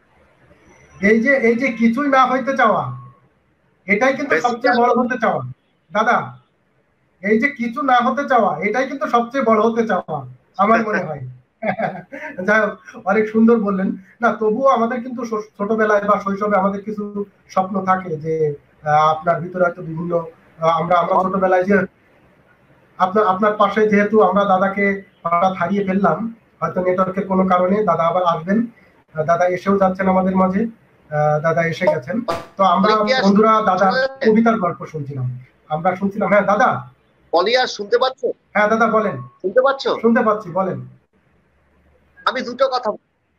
এই যে কিছুই না হইতে চাওয়া, এটাই কিন্তু সবচেয়ে বড় হতে চাওয়া দাদা। এই যে কিছু না হতে চাওয়া, এটাই কিন্তু সবচেয়ে বড় হতে চাওয়া আমার মনে হয়। যাই হোক, অনেক সুন্দর বললেন। না, তবুও আমাদের কিন্তু ছোটবেলায় বা শৈশবে আমাদের কিছু স্বপ্ন থাকে যে আপনার ভিতরে হয়তো বিভিন্ন আমরা ছোটবেলায় যে আপনার পাশে যেহেতু আমরা দাদাকে হঠাৎ হারিয়ে ফেললাম, হয়তো নেটওয়ার্কের কোনো কারণে দাদা আবার আসবেন, দাদা এসেও যাচ্ছেন আমাদের মাঝে, দাদা এসে গেছেন। তো আমরা বন্ধুরা দাদার কবিতার গল্প শুনছিলাম, আমরা শুনছিলাম। হ্যাঁ দাদা, পলিয়ার শুনতে পাচ্ছ? হ্যাঁ দাদা বলেন। শুনতে পাচ্ছ? শুনতে পাচ্ছি, বলেন। আমি দুটো কথা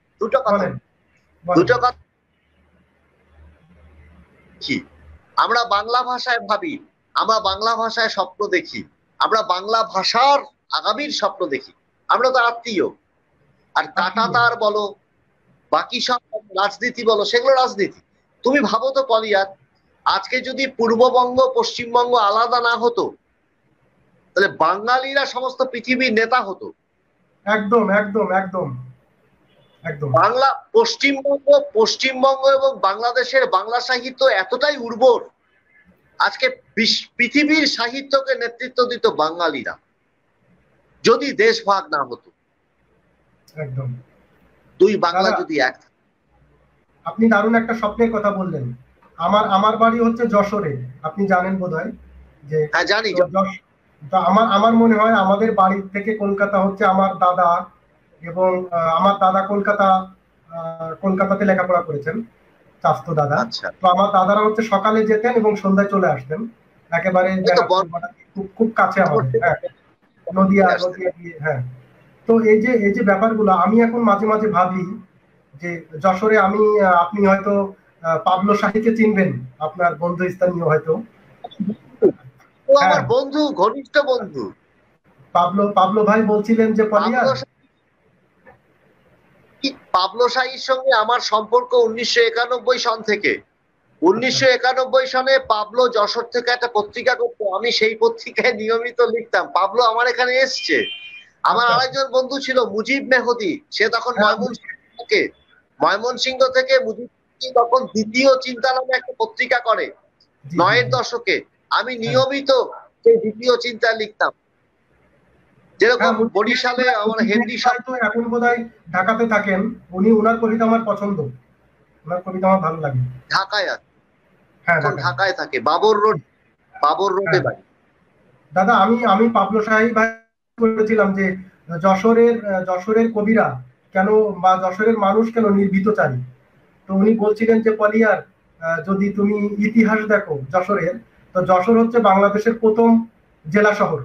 আমরা বাংলা ভাষায় ভাবি, আমরা বাংলা ভাষায় স্বপ্ন দেখি, আমরা বাংলা ভাষার আগামীর স্বপ্ন দেখি। আমরা তো আত্মীয়। আর কাঁটাতার বলো, বাকি সব রাজনীতি বলো, সেগুলো রাজনীতি। তুমি ভাবো তো পলিয়ার, আজকে যদি পূর্ববঙ্গ পশ্চিমবঙ্গ আলাদা না হতো তাহলে বাঙালিরা সমস্ত পৃথিবীর নেতা হতো। একদম একদম একদম একদম। বাংলা পশ্চিমবঙ্গ এবং বাংলাদেশের বাংলা সাহিত্য এতটাই উর্বর, আজকে পৃথিবীর সাহিত্যকে নেতৃত্ব দিত বাঙালিরা, যদি দেশ ভাগ না হতো। একদম। দুই বাংলা যদি এক। আপনি দারুণ একটা স্বপ্নের কথা বললেন। আমার বাড়ি হচ্ছে যশোরে, আপনি জানেন বোধহয়। যে হ্যাঁ জানি। তো আমার মনে হয় আমাদের বাড়ি থেকে কলকাতা হচ্ছে আমার দাদা, এবং আমার দাদা কলকাতাতে লেখাপড়া করেছেন, চাস্তো দাদা। তো আমার দাদারা হচ্ছে সকালে যেতেন এবং সন্ধ্যায় চলে আসতেন, একেবারে খুব কাছে আমাদের। হ্যাঁ, নদিয়া দিয়ে। হ্যাঁ, তো এই যে ব্যাপারগুলো আমি এখন মাঝে মাঝে ভাবি যে যশোরে আপনি হয়তো পাবলো শাহীকে চিনবেন, আপনার বন্ধু স্থানীয় হয়তো। আমার বন্ধু, ঘনিষ্ঠ বন্ধু পাবলো ভাই বলছিলেন যে পাবলো শাহীর সঙ্গে আমার সম্পর্ক 1991 সন থেকে। 1991 সনে পাবলো যশোর থেকে একটা পত্রিকা করতো, আমি সেই পত্রিকায় নিয়মিত লিখতাম। পাবলো আমার এখানে এসছে। আমার আরেকজন বন্ধু ছিল মুজিব মেহদি, সে তখন ময়মনসিংহ থেকে মুজিব তখন দ্বিতীয় চিন্তা নামে একটা পত্রিকা করে 90-এর দশকে। আমি নিয়মিত সেই দ্বিতীয় চিন্তা লিখতাম। যেরকম বরিশালে আমার হেনরি সাহেব এখন বোধহয় ঢাকাতে থাকেন, ওনার কবিতা আমার পছন্দ, ওনার কবিতা আমার ভালো লাগে। ঢাকায় আছে, হ্যাঁ ঢাকায় থাকে, বাবর রোডে বাড়ি। দাদা আমি পাবলো শাহী ভাই বলেছিলাম যে যশোরের কবিরা কেন বা যশোরের মানুষ কেন নির্ভীত চাই। তো উনি বলছিলেন যে পলিয়ার, যদি তুমি ইতিহাস দেখো যশোরের, তো যশোর হচ্ছে বাংলাদেশের প্রথম জেলা শহর।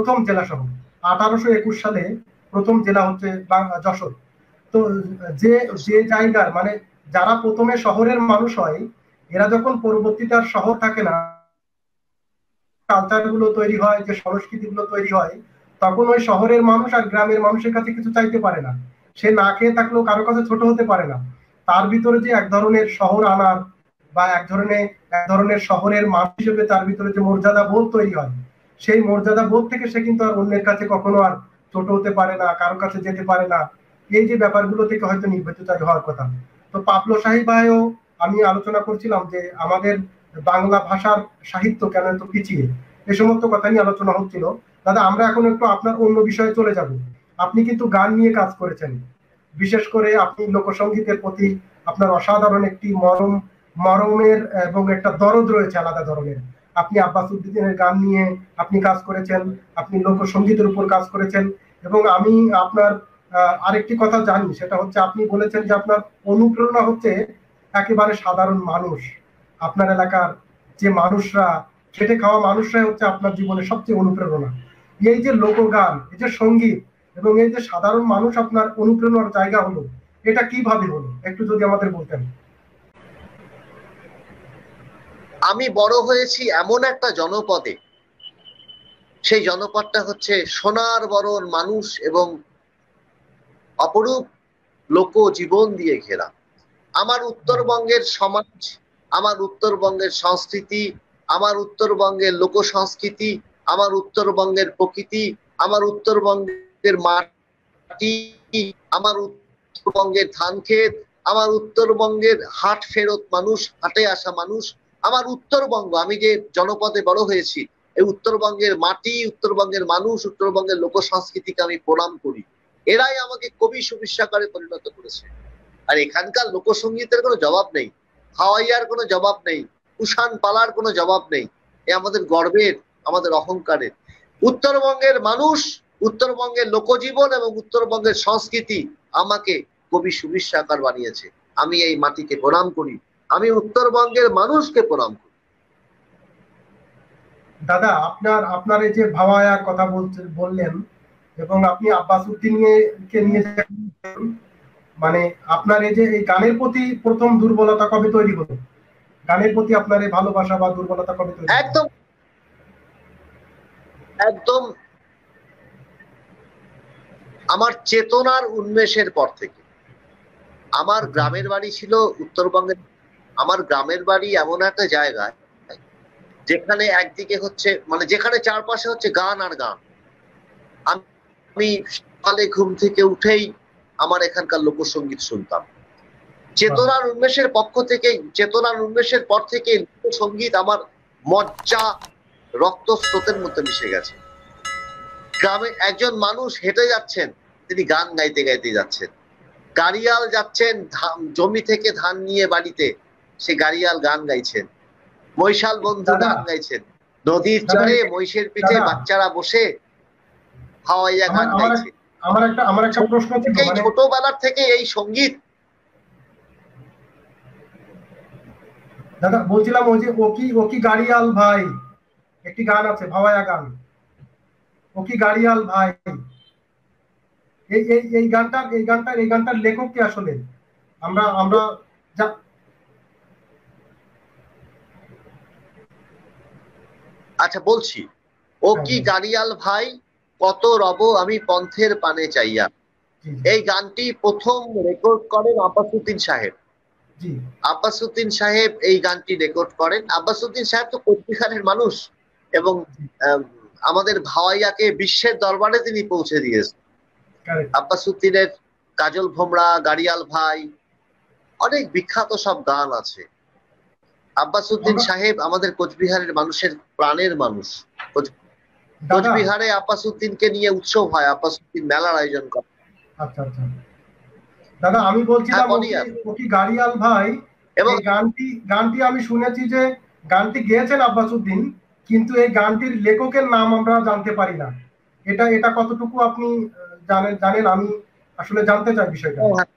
1821 সালে প্রথম জেলা হচ্ছে যশোর। তো যে জায়গার মানে যারা প্রথমে শহরের মানুষ হয়, এরা যখন পরবর্তীতে আর শহর থাকে না, কালচার গুলো তৈরি হয়, যে সংস্কৃতি গুলো তৈরি হয়, তখন ওই শহরের মানুষ আর গ্রামের মানুষের কাছে কিছু চাইতে পারে না। সে না খেয়ে থাকলেও কারো কাছে ছোট হতে পারে না। তার ভিতরে যে এক ধরনের শহর আনার বা এক ধরনের শহরের মানুষ হিসেবে তার ভিতরে যে মর্যাদা বোধ তৈরি হয়, সেই মর্যাদা বোধ থেকে সে কিন্তু আর অন্যের কাছে কখনো আর ছোট হতে পারে না, কারো কাছে যেতে পারে না। এই যে ব্যাপারগুলো থেকে হয়তো নির্ভীতচারী হওয়ার কথা। তো পাবলো শাহী ভাইও আমি আলোচনা করছিলাম যে আমাদের বাংলা ভাষার সাহিত্য কেন এত পিছিয়ে, এই সমস্ত কথা নিয়ে আলোচনা হচ্ছিল। দাদা আমরা এখন একটু আপনার অন্য বিষয়ে চলে যাব। আপনি কিন্তু গান নিয়ে কাজ করেছেন, বিশেষ করে আপনি লোকসঙ্গীতের প্রতি আপনার অসাধারণ একটি মরমের এবং একটা দরদ রয়েছে আলাদা ধরনের। আপনি আব্বাস উদ্দিনের গান নিয়ে আপনি কাজ করেছেন, আপনি লোকসঙ্গীতের উপর কাজ করেছেন, এবং আমি আপনার আরেকটি কথা জানি, সেটা হচ্ছে আপনি বলেছেন যে আপনার অনুপ্রেরণা হচ্ছে একেবারে সাধারণ মানুষ। আপনার এলাকার যে মানুষরা, খেটে খাওয়া মানুষরাই হচ্ছে আপনার জীবনে সবচেয়ে অনুপ্রেরণা। এই যে লোকগান, এই যে সঙ্গীত এবং এই যে সাধারণ মানুষ আপনার অনুপ্রেরণার জায়গা হলো, এটা কিভাবে হলো একটু যদি আমাদের বলতেন। আমি বড় হয়েছি এমন একটা জনপদে, সেই জনপদটা হচ্ছে সোনার বরণ মানুষ এবং অপরূপ লোক জীবন দিয়ে ঘেরা। আমার উত্তরবঙ্গের সমাজ, আমার উত্তরবঙ্গের সংস্কৃতি, আমার উত্তরবঙ্গের লোক সংস্কৃতি, আমার উত্তরবঙ্গের প্রকৃতি, আমার উত্তরবঙ্গের মাটি, আমার উত্তরবঙ্গের ধান ক্ষেত, আমার উত্তরবঙ্গের হাট ফেরত মানুষ, হাটে আসা মানুষ, আমার উত্তরবঙ্গ, আমি যে জনপদে বড় হয়েছি, এই উত্তরবঙ্গের মাটি, উত্তরবঙ্গের মানুষ, উত্তরবঙ্গের লোক সংস্কৃতিকে আমি প্রণাম করি। এরাই আমাকে কবি সুবিশ্বাকারে পরিণত করেছে। আর এখানকার লোকসঙ্গীতের কোনো জবাব নেই, হাওয়াইয়ার কোনো জবাব নেই, কুষাণ পালার কোনো জবাব নেই। এ আমাদের গর্বের, আমাদের অহংকারের। উত্তরবঙ্গের মানুষ, উত্তরবঙ্গের লোকজীবন এবং উত্তরবঙ্গের সংস্কৃতি আমাকে কবি সুবিশ্বাকার বানিয়েছে। আমি এই মাটিকে প্রণাম করি, আমি উত্তরবঙ্গের মানুষকে প্রণাম করি। দাদা আপনার এই যে ভাওয়াইয়ার কথা বললেন, এবং আপনি আব্বাস উদ্দিনকে নিয়ে মানে আপনার এই যে এই গানের প্রতি প্রথম দুর্বলতা কবে তৈরি হলো? গানের প্রতি আপনার এই ভালোবাসা বা দুর্বলতা কবে তৈরি? একদম একদম আমার চেতনার উন্মেষের পর থেকে। আমার গ্রামের বাড়ি ছিল উত্তরবঙ্গের। আমার গ্রামের বাড়ি এমন একটা জায়গায় যেখানে একদিকে হচ্ছে মানে যেখানে চারপাশে হচ্ছে গান আর গান। আমি সকালে ঘুম থেকে উঠেই আমার এখানকার লোকসঙ্গীত শুনতাম। চেতনার উন্মেষের পক্ষ থেকে, চেতনার উন্মেষের পর থেকে লোকসঙ্গীত আমার মজ্জা রক্ত স্রোতের মধ্যে মিশে গেছে। গ্রামে একজন মানুষ হেঁটে যাচ্ছেন, তিনি গান গাইতে গাইতে যাচ্ছেন। গাড়িয়াল যাচ্ছেন জমি থেকে ধান নিয়ে বাড়িতে, সে গাড়িয়াল গান গাইছেন। মৈশাল বন্ধু গান গাইছেন। নদীর চরে মহিষের পিঠে বাচ্চারা বসে হাওয়াইয়া গান গাইছে। আমার একটা প্রশ্ন ছিল, ছোটবেলার থেকে এই সঙ্গীত। দাদা বলছিলাম ওই যে ও কি গাড়িয়াল ভাই, একটি গান আছে ভাওয়াইয়া গান, ও কি গাড়িয়াল ভাই, এই গানটার লেখক কে আসলে? আমরা আচ্ছা বলছি, ও কি গাড়িয়াল ভাই কত রব আমি পন্থের পানে চাইয়া, এই গানটি প্রথম রেকর্ড করেন আব্বাসউদ্দিন সাহেব। আব্বাসউদ্দিন সাহেব এই গানটি রেকর্ড করেন। আব্বাসউদ্দিন সাহেব তো কোচবিহারের মানুষ এবং আমাদের ভাওয়াইয়াকে বিশ্বের দরবারে তিনি পৌঁছে দিয়েছেন। আব্বাসউদ্দিনের কাজল ভোমরা, গাড়িয়াল ভাই, অনেক বিখ্যাত সব গান আছে। আব্বাসউদ্দিন সাহেব আমাদের কোচবিহারের মানুষের প্রাণের মানুষ। কোচবিহারে আব্বাসউদ্দিনকে নিয়ে উৎসব হয়, আব্বাসউদ্দিন মেলার আয়োজন করে। আচ্ছা আচ্ছা দাদা, আমি বলছিলাম ও কি গাড়িয়াল ভাই, এবং গানটি আমি শুনেছি যে গানটি গেয়েছেন আব্বাসউদ্দিন, কিন্তু এই গানটির লেখকের নাম আমরা জানতে পারি না। এটা কতটুকু আপনি জানেন? আমি আসলে জানতে চাই বিষয়টা।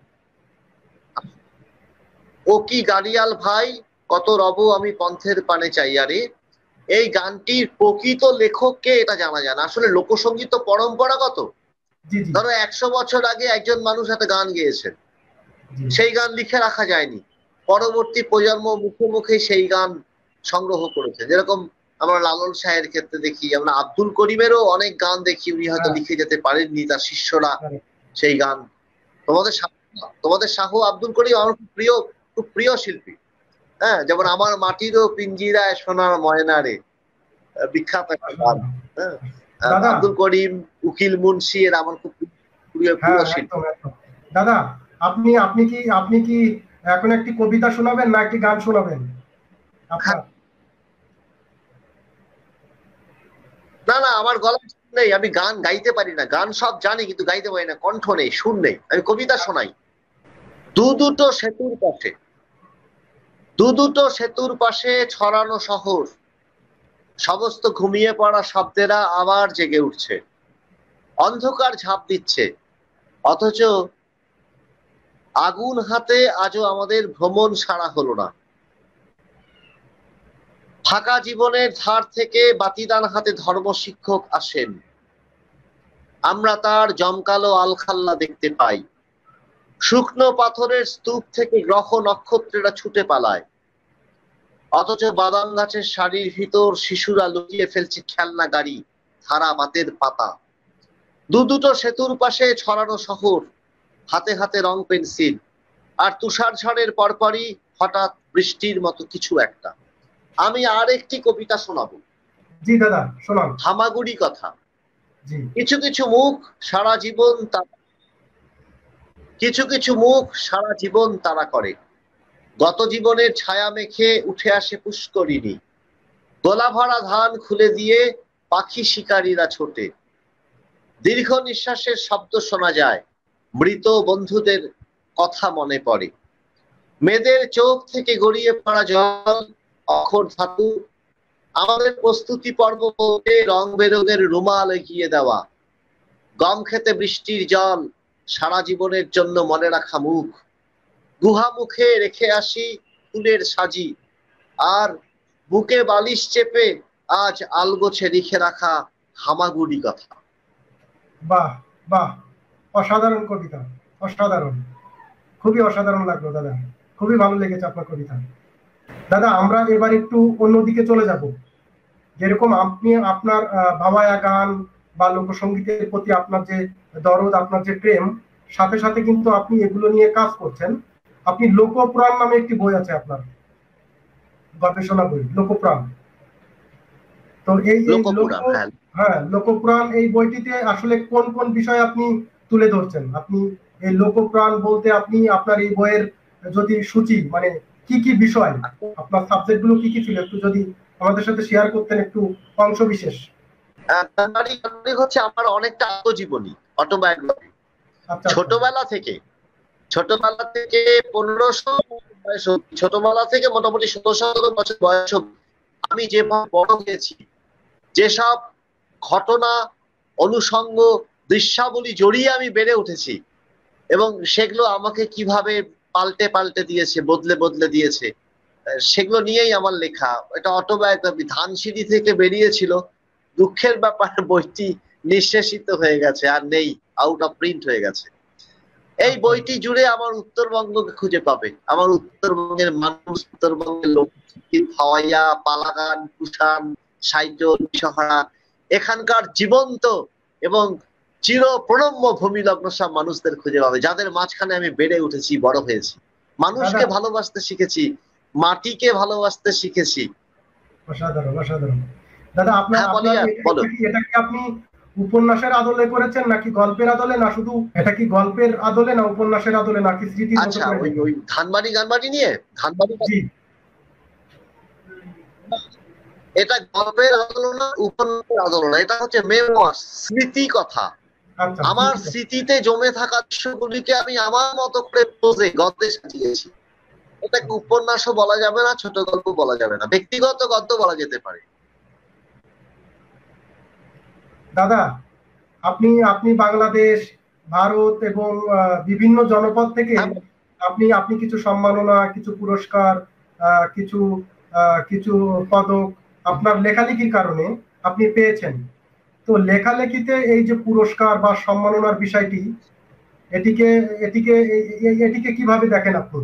ও কি গাড়িয়াল ভাই কত রব আমি পন্থের পানে চাইয়া রে, এই গানটির প্রকৃত লেখককে এটা জানা যায় না। আসলে লোকসঙ্গীত তো পরম্পরাগত। ধরো 100 বছর আগে একজন মানুষ একটা গান গেয়েছেন, সেই গান লিখে রাখা যায়নি, পরবর্তী প্রজন্ম মুখে মুখে সেই গান সংগ্রহ করেছে। যেরকম আমরা লালন শাহের ক্ষেত্রে দেখি, আমরা আব্দুল করিমেরও অনেক গান দেখি, উনি হয়তো লিখে যেতে পারেননি, তার শিষ্যরা সেই গান। তোমাদের শাহ আব্দুল করিম আমার খুব প্রিয় শিল্পী। হ্যাঁ, যেমন আমার মাটিরও পিঞ্জিরায় সোনার ময়না রে, বিখ্যাত একটা গান। হ্যাঁ, আব্দুল করিম, উকিল মুন্সি এর আমার খুব প্রিয় শিল্পী। দাদা আপনি কি এখন একটি কবিতা শোনাবেন না একটি গান শোনাবেন? না, আমার গলা নেই, আমি গান গাইতে পারি না। গান সব জানি কিন্তু গাইতে পারি না, কণ্ঠ নেই, সুর নেই। আমি কবিতা শোনাই। দুটো সেতুর পাশে ছড়ানো শহর, সমস্ত ঘুমিয়ে পড়া শব্দেরা আবার জেগে উঠছে, অন্ধকার ঝাঁপ দিচ্ছে, অথচ আগুন হাতে আজও আমাদের ভ্রমণ সারা হলো না। ফাঁকা জীবনের ধার থেকে বাতিদান হাতে ধর্ম শিক্ষক আসেন, আমরা তার জমকালো আলখাল্লা দেখতে পাই। শুকনো পাথরের স্তূপ থেকে গ্রহ নক্ষত্রেরা ছুটে পালায়, অথচ বাদাম গাছের শাড়ির ভিতর শিশুরা লুকিয়ে ফেলছে খেলনা গাড়ি, ধারা বাতের পাতা। দুটো সেতুর পাশে ছড়ানো শহর, হাতে হাতে রং পেন্সিল, আর তুষার ঝড়ের পরপরই হঠাৎ বৃষ্টির মতো কিছু একটা। আমি আর একটি কবিতা শোনাবো। জি দাদা শোনান। হামাগুড়ি কথা। কিছু কিছু মুখ সারা জীবন তারা করে, গত জীবনের ছায়া মেখে উঠে আসে পুষ্করিণী, গলা ভরা ধান খুলে দিয়ে পাখি শিকারীরা ছোটে, দীর্ঘ নিঃশ্বাসের শব্দ শোনা যায়, মৃত বন্ধুদের কথা মনে পড়ে, মেয়েদের চোখ থেকে গড়িয়ে পড়া জল, অক্ষর ধাতু, আমাদের প্রস্তুতি পর্ব বলতে রং বেরঙের রুমাল এগিয়ে দেওয়া, গম খেতে বৃষ্টির জল, সারা জীবনের জন্য মনে রাখা মুখ, গুহা মুখে রেখে আসি ফুলের সাজি, আর বুকে বালিশ চেপে আজ আলগোছে লিখে রাখা হামাগুড়ি কথা। বাহ বাহ, অসাধারণ কবিতা, অসাধারণ, খুবই অসাধারণ লাগলো দাদা, খুবই ভালো লেগেছে আপনার কবিতা। দাদা আমরা এবার একটু অন্যদিকে চলে যাব। যেরকম আপনি আপনার ভাওয়াইয়া গান বা লোকসঙ্গীতের প্রতি আপনার যে দরদ, আপনার যে প্রেম, সাথে সাথে কিন্তু আপনি এগুলো নিয়ে কাজ করছেন। আপনি লোকপ্রাণ নামে একটি বই আছে আপনার, গবেষণা বই লোকপ্রাণ। তো এই লোকপুরাণ, হ্যাঁ লোকপুরাণ এই বইটিতে আসলে কোন কোন বিষয় আপনি তুলে ধরছেন? আপনি এই লোকপুরাণ বলতে আপনি আপনার এই বইয়ের যদি সূচি মানে কি কি বিষয়, আপনার সাবজেক্ট গুলো কি কি ছিল, একটু যদি আমাদের সাথে শেয়ার করতেন একটু অংশ বিশেষ। হচ্ছে আমার অনেকটা আত্মজীবনী, অটোবায়োগ্রাফি। ছোটবেলা থেকে ছোটবেলা থেকে মোটামুটি 16-17 বছর বয়স আমি যেভাবে বড় হয়েছি, যেসব ঘটনা, অনুষঙ্গ, দৃশ্যাবলী জড়িয়ে আমি বেড়ে উঠেছি, এবং সেগুলো আমাকে কিভাবে পাল্টে পাল্টে দিয়েছে, বদলে বদলে দিয়েছে, সেগুলো নিয়েই আমার লেখা। এটা অটোবায়োগ্রাফি। ধানসিঁড়ি থেকে বেরিয়েছিল, দুঃখের ব্যাপার বইটি নিঃশেষিত হয়ে গেছে, আর নেই, আউট অফ প্রিন্ট হয়ে গেছে। এই বইটি জুড়ে আমার উত্তরবঙ্গকে খুঁজে পাবে, আমার উত্তরবঙ্গের মানুষ, উত্তরবঙ্গের লোক, হাওয়াইয়া, পালাগান, কুষাণ, সাইজল, বিশহারা, এখানকার জীবন্ত এবং চির প্রণম্য ভূমিলগ্ন সব মানুষদের খুঁজে পাবে, যাদের মাঝখানে আমি বেড়ে উঠেছি, বড় হয়েছি, মানুষকে ভালোবাসতে শিখেছি, মাটিকে ভালোবাসতে শিখেছি। অসাধারণ, অসাধারণ। দাদা আপনার এটা কি আপনি উপন্যাসের আদলে করেছেন নাকি গল্পের আদলে, না শুধু এটা কি গল্পের আদলে না উপন্যাসের আদলে নাকি স্মৃতির মতো করে? ওই ধানবাড়ি গানবাড়ি নিয়ে এটা গল্পের আদল না, উপন্যাসের আদল না, এটা হচ্ছে মেমোয়ার, স্মৃতি কথা। আমার স্মৃতিতে জমে থাকা দৃশ্যগুলিকে আমি আমার মতো করে পোজে গদ্যে সাজিয়েছি। এটাকে উপন্যাসও বলা যাবে না, ছোট গল্প বলা যাবে না, ব্যক্তিগত গদ্য বলা যেতে পারে। দাদা আপনি বাংলাদেশ, ভারত এবং বিভিন্ন জনপদ থেকে আপনি কিছু সম্মাননা, কিছু পুরস্কার, কিছু কিছু পদক আপনার লেখালেখির কারণে আপনি পেয়েছেন। তো লেখালেখিতে এই যে পুরস্কার বা সম্মাননার বিষয়টি, এটিকে এটিকে এটিকে কিভাবে দেখেন আপনি?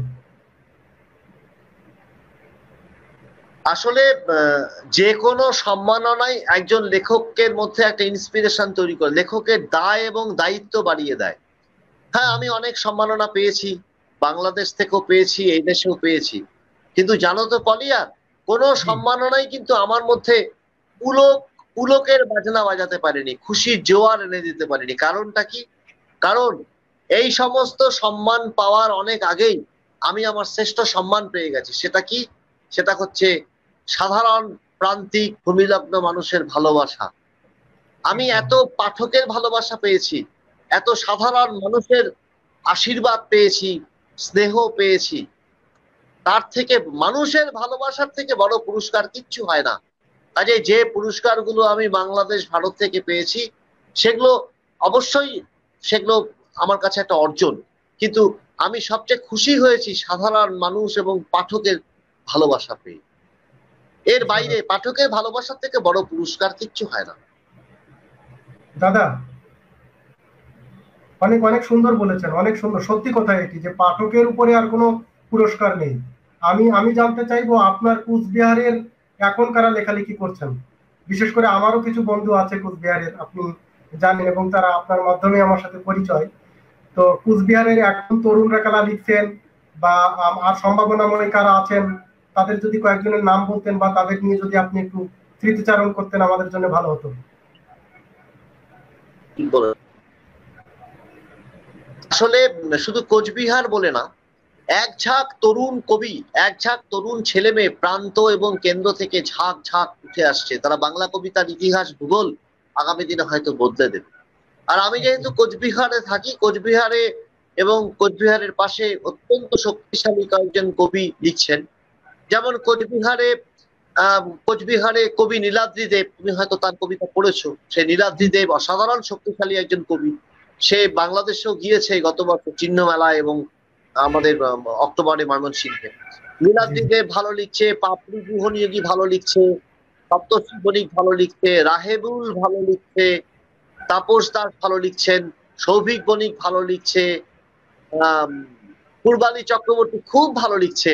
আসলে যে কোনো সম্মাননাই একজন লেখকের মধ্যে একটা ইন্সপিরেশন তৈরি করে, লেখকের দায় এবং দায়িত্ব বাড়িয়ে দেয়। হ্যাঁ, আমি অনেক সম্মাননা পেয়েছি, বাংলাদেশ থেকেও পেয়েছি, এই দেশেও পেয়েছি, কিন্তু জানো তো পলিয়া, কোনো সম্মাননাই কিন্তু আমার মধ্যে পুলকের বাজনা বাজাতে পারেনি, খুশির জোয়ার এনে দিতে পারেনি। কারণটা কি? কারণ এই সমস্ত সম্মান পাওয়ার অনেক আগেই আমি আমার শ্রেষ্ঠ সম্মান পেয়ে গেছি। সেটা কি? সেটা হচ্ছে সাধারণ প্রান্তিক ভূমিলগ্ন মানুষের ভালোবাসা। আমি এত পাঠকের ভালোবাসা পেয়েছি, এত সাধারণ মানুষের আশীর্বাদ পেয়েছি, স্নেহ পেয়েছি। তার থেকে, মানুষের ভালোবাসার থেকে বড় পুরস্কার কিচ্ছু হয় না। কাজে যে পুরস্কারগুলো আমি বাংলাদেশ, ভারত থেকে পেয়েছি, সেগুলো অবশ্যই সেগুলো আমার কাছে একটা অর্জন, কিন্তু আমি সবচেয়ে খুশি হয়েছি সাধারণ মানুষ এবং পাঠকের ভালোবাসা পেয়ে। এর বাইরে পাঠকের ভালোবাসার থেকে বড় পুরস্কার কিচ্ছু হয় না। দাদা অনেক অনেক সুন্দর বলেছেন, অনেক সুন্দর, সত্যি কথা এটি যে পাঠকের উপরে আর কোনো পুরস্কার নেই। আমি জানতে চাইবো আপনার কুচবিহারের এখন কারা লেখালেখি করছেন? বিশেষ করে আমারও কিছু বন্ধু আছে কুচবিহারের, আপনি জানেন, এবং তারা আপনার মাধ্যমে আমার সাথে পরিচয়। তো কুচবিহারের এখন তরুণরা কারা লিখছেন বা আর সম্ভাবনাময় কারা আছেন, তাদের যদি কয়েকজনের নাম বলতেন বা তাদের নিয়ে যদি আপনি একটু স্মৃতিচারণ করতেন আমাদের জন্য ভালো হতো। আসলে শুধু কোচবিহার বলে না, এক ঝাঁক তরুণ কবি, এক ঝাঁক তরুণ ছেলে মেয়ে প্রান্ত এবং কেন্দ্র থেকে ঝাঁক ঝাঁক উঠে আসছে। তারা বাংলা কবিতার ইতিহাস, ভূগোল আগামী দিনে হয়তো বদলে দেবে। আর আমি যেহেতু কোচবিহারে থাকি, কোচবিহারে এবং কোচবিহারের পাশে অত্যন্ত শক্তিশালী কয়েকজন কবি লিখছেন। যেমন কোচবিহারে কবি নীলাদ্রি দেব, তুমি হয়তো তার কবিতা পড়েছো। সে নীলাদ্রি দেব অসাধারণ শক্তিশালী একজন কবি। সে বাংলাদেশেও গিয়েছে গত বছর চিহ্ন মেলায় এবং আমাদের অক্টোবরে ময়মনসিংহে। নীলাদ্রি দেব ভালো লিখছে, পাপড়ি গুহ নিয়োগী ভালো লিখছে, সপ্তর্ষি বণিক ভালো লিখছে, রাহেবুল ভালো লিখছে, তাপস দাস ভালো লিখছেন, সৌভিক বণিক ভালো লিখছে, পূর্বালী চক্রবর্তী খুব ভালো লিখছে।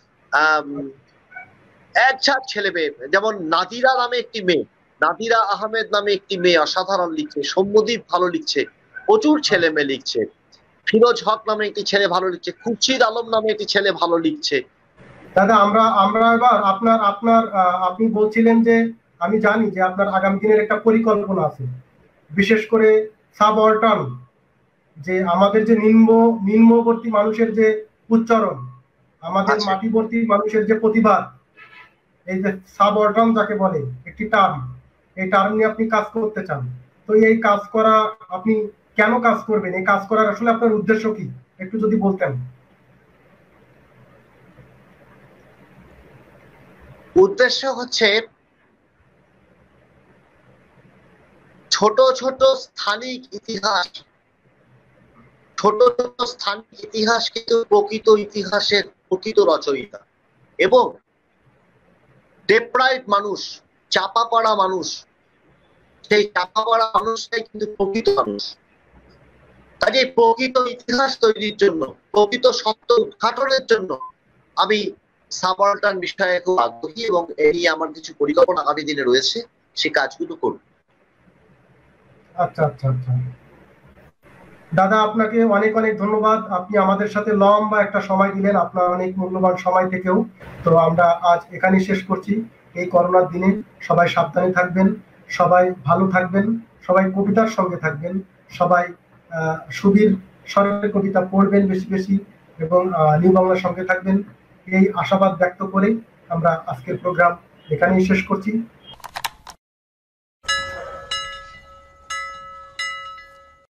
এক ঝাঁক ছেলে মেয়ে, যেমন নাদিরা নামে একটি মেয়ে, নাদিরা আহমেদ নামে একটি মেয়ে অসাধারণ লিখছে, সৌম্যদীপ ভালো লিখছে, প্রচুর ছেলে মেয়ে লিখছে। ফিরোজ হক নামে একটি ছেলে ভালো লিখছে, খুরশিদ আলম নামে একটি ছেলে ভালো লিখছে। দাদা আমরা এবার আপনি বলছিলেন যে আমি জানি যে আপনার আগামী দিনের একটা পরিকল্পনা আছে, বিশেষ করে সাবঅল্টার্ন, যে আমাদের যে নিম্নবর্তী মানুষের যে উচ্চারণ, আমাদের মাটিবর্তী মানুষের যে প্রতিভা, এই যে সাবঅল্টার্ন যাকে বলে একটি টার্ম, এই টার্ম নিয়ে আপনি কাজ করতে চান। তো এই কাজ করা, আপনি কেন কাজ করবেন, এই কাজ করার আসলে আপনার উদ্দেশ্য কি, একটু যদি বলতেন। উদ্দেশ্য হচ্ছে ছোট ছোট স্থানিক ইতিহাস, ছোট ছোট স্থানিক ইতিহাস কিন্তু প্রকৃত ইতিহাসের প্রকৃত রচয়িতা, এবং ডেপ্রাইভ মানুষ, চাপা পড়া মানুষ, সেই চাপা পড়া মানুষটাই কিন্তু প্রকৃত মানুষ। কাজে প্রকৃত ইতিহাস তৈরির জন্য, প্রকৃত সত্য উদ্ঘাটনের জন্য আমি সাবঅল্টার্ন বিষয়ে খুব আগ্রহী, এবং এই নিয়ে আমার কিছু পরিকল্পনা আগামী দিনে রয়েছে, সে কাজগুলো করব। আচ্ছা আচ্ছা আচ্ছা, দাদা আপনাকে অনেক অনেক ধন্যবাদ। আপনি আমাদের সাথে লম্বা একটা সময় দিলেন, আপনার অনেক মূল্যবান সময় থেকেও। তো আমরা আজ এখানেই শেষ করছি। এই করোনার দিনে সবাই সাবধানে থাকবেন, সবাই ভালো থাকবেন, সবাই কবিতার সঙ্গে থাকবেন, সবাই সুবীর স্বরের কবিতা পড়বেন বেশি বেশি, এবং নিউ বাংলার সঙ্গে থাকবেন। এই আশাবাদ ব্যক্ত করে আমরা আজকের প্রোগ্রাম এখানেই শেষ করছি।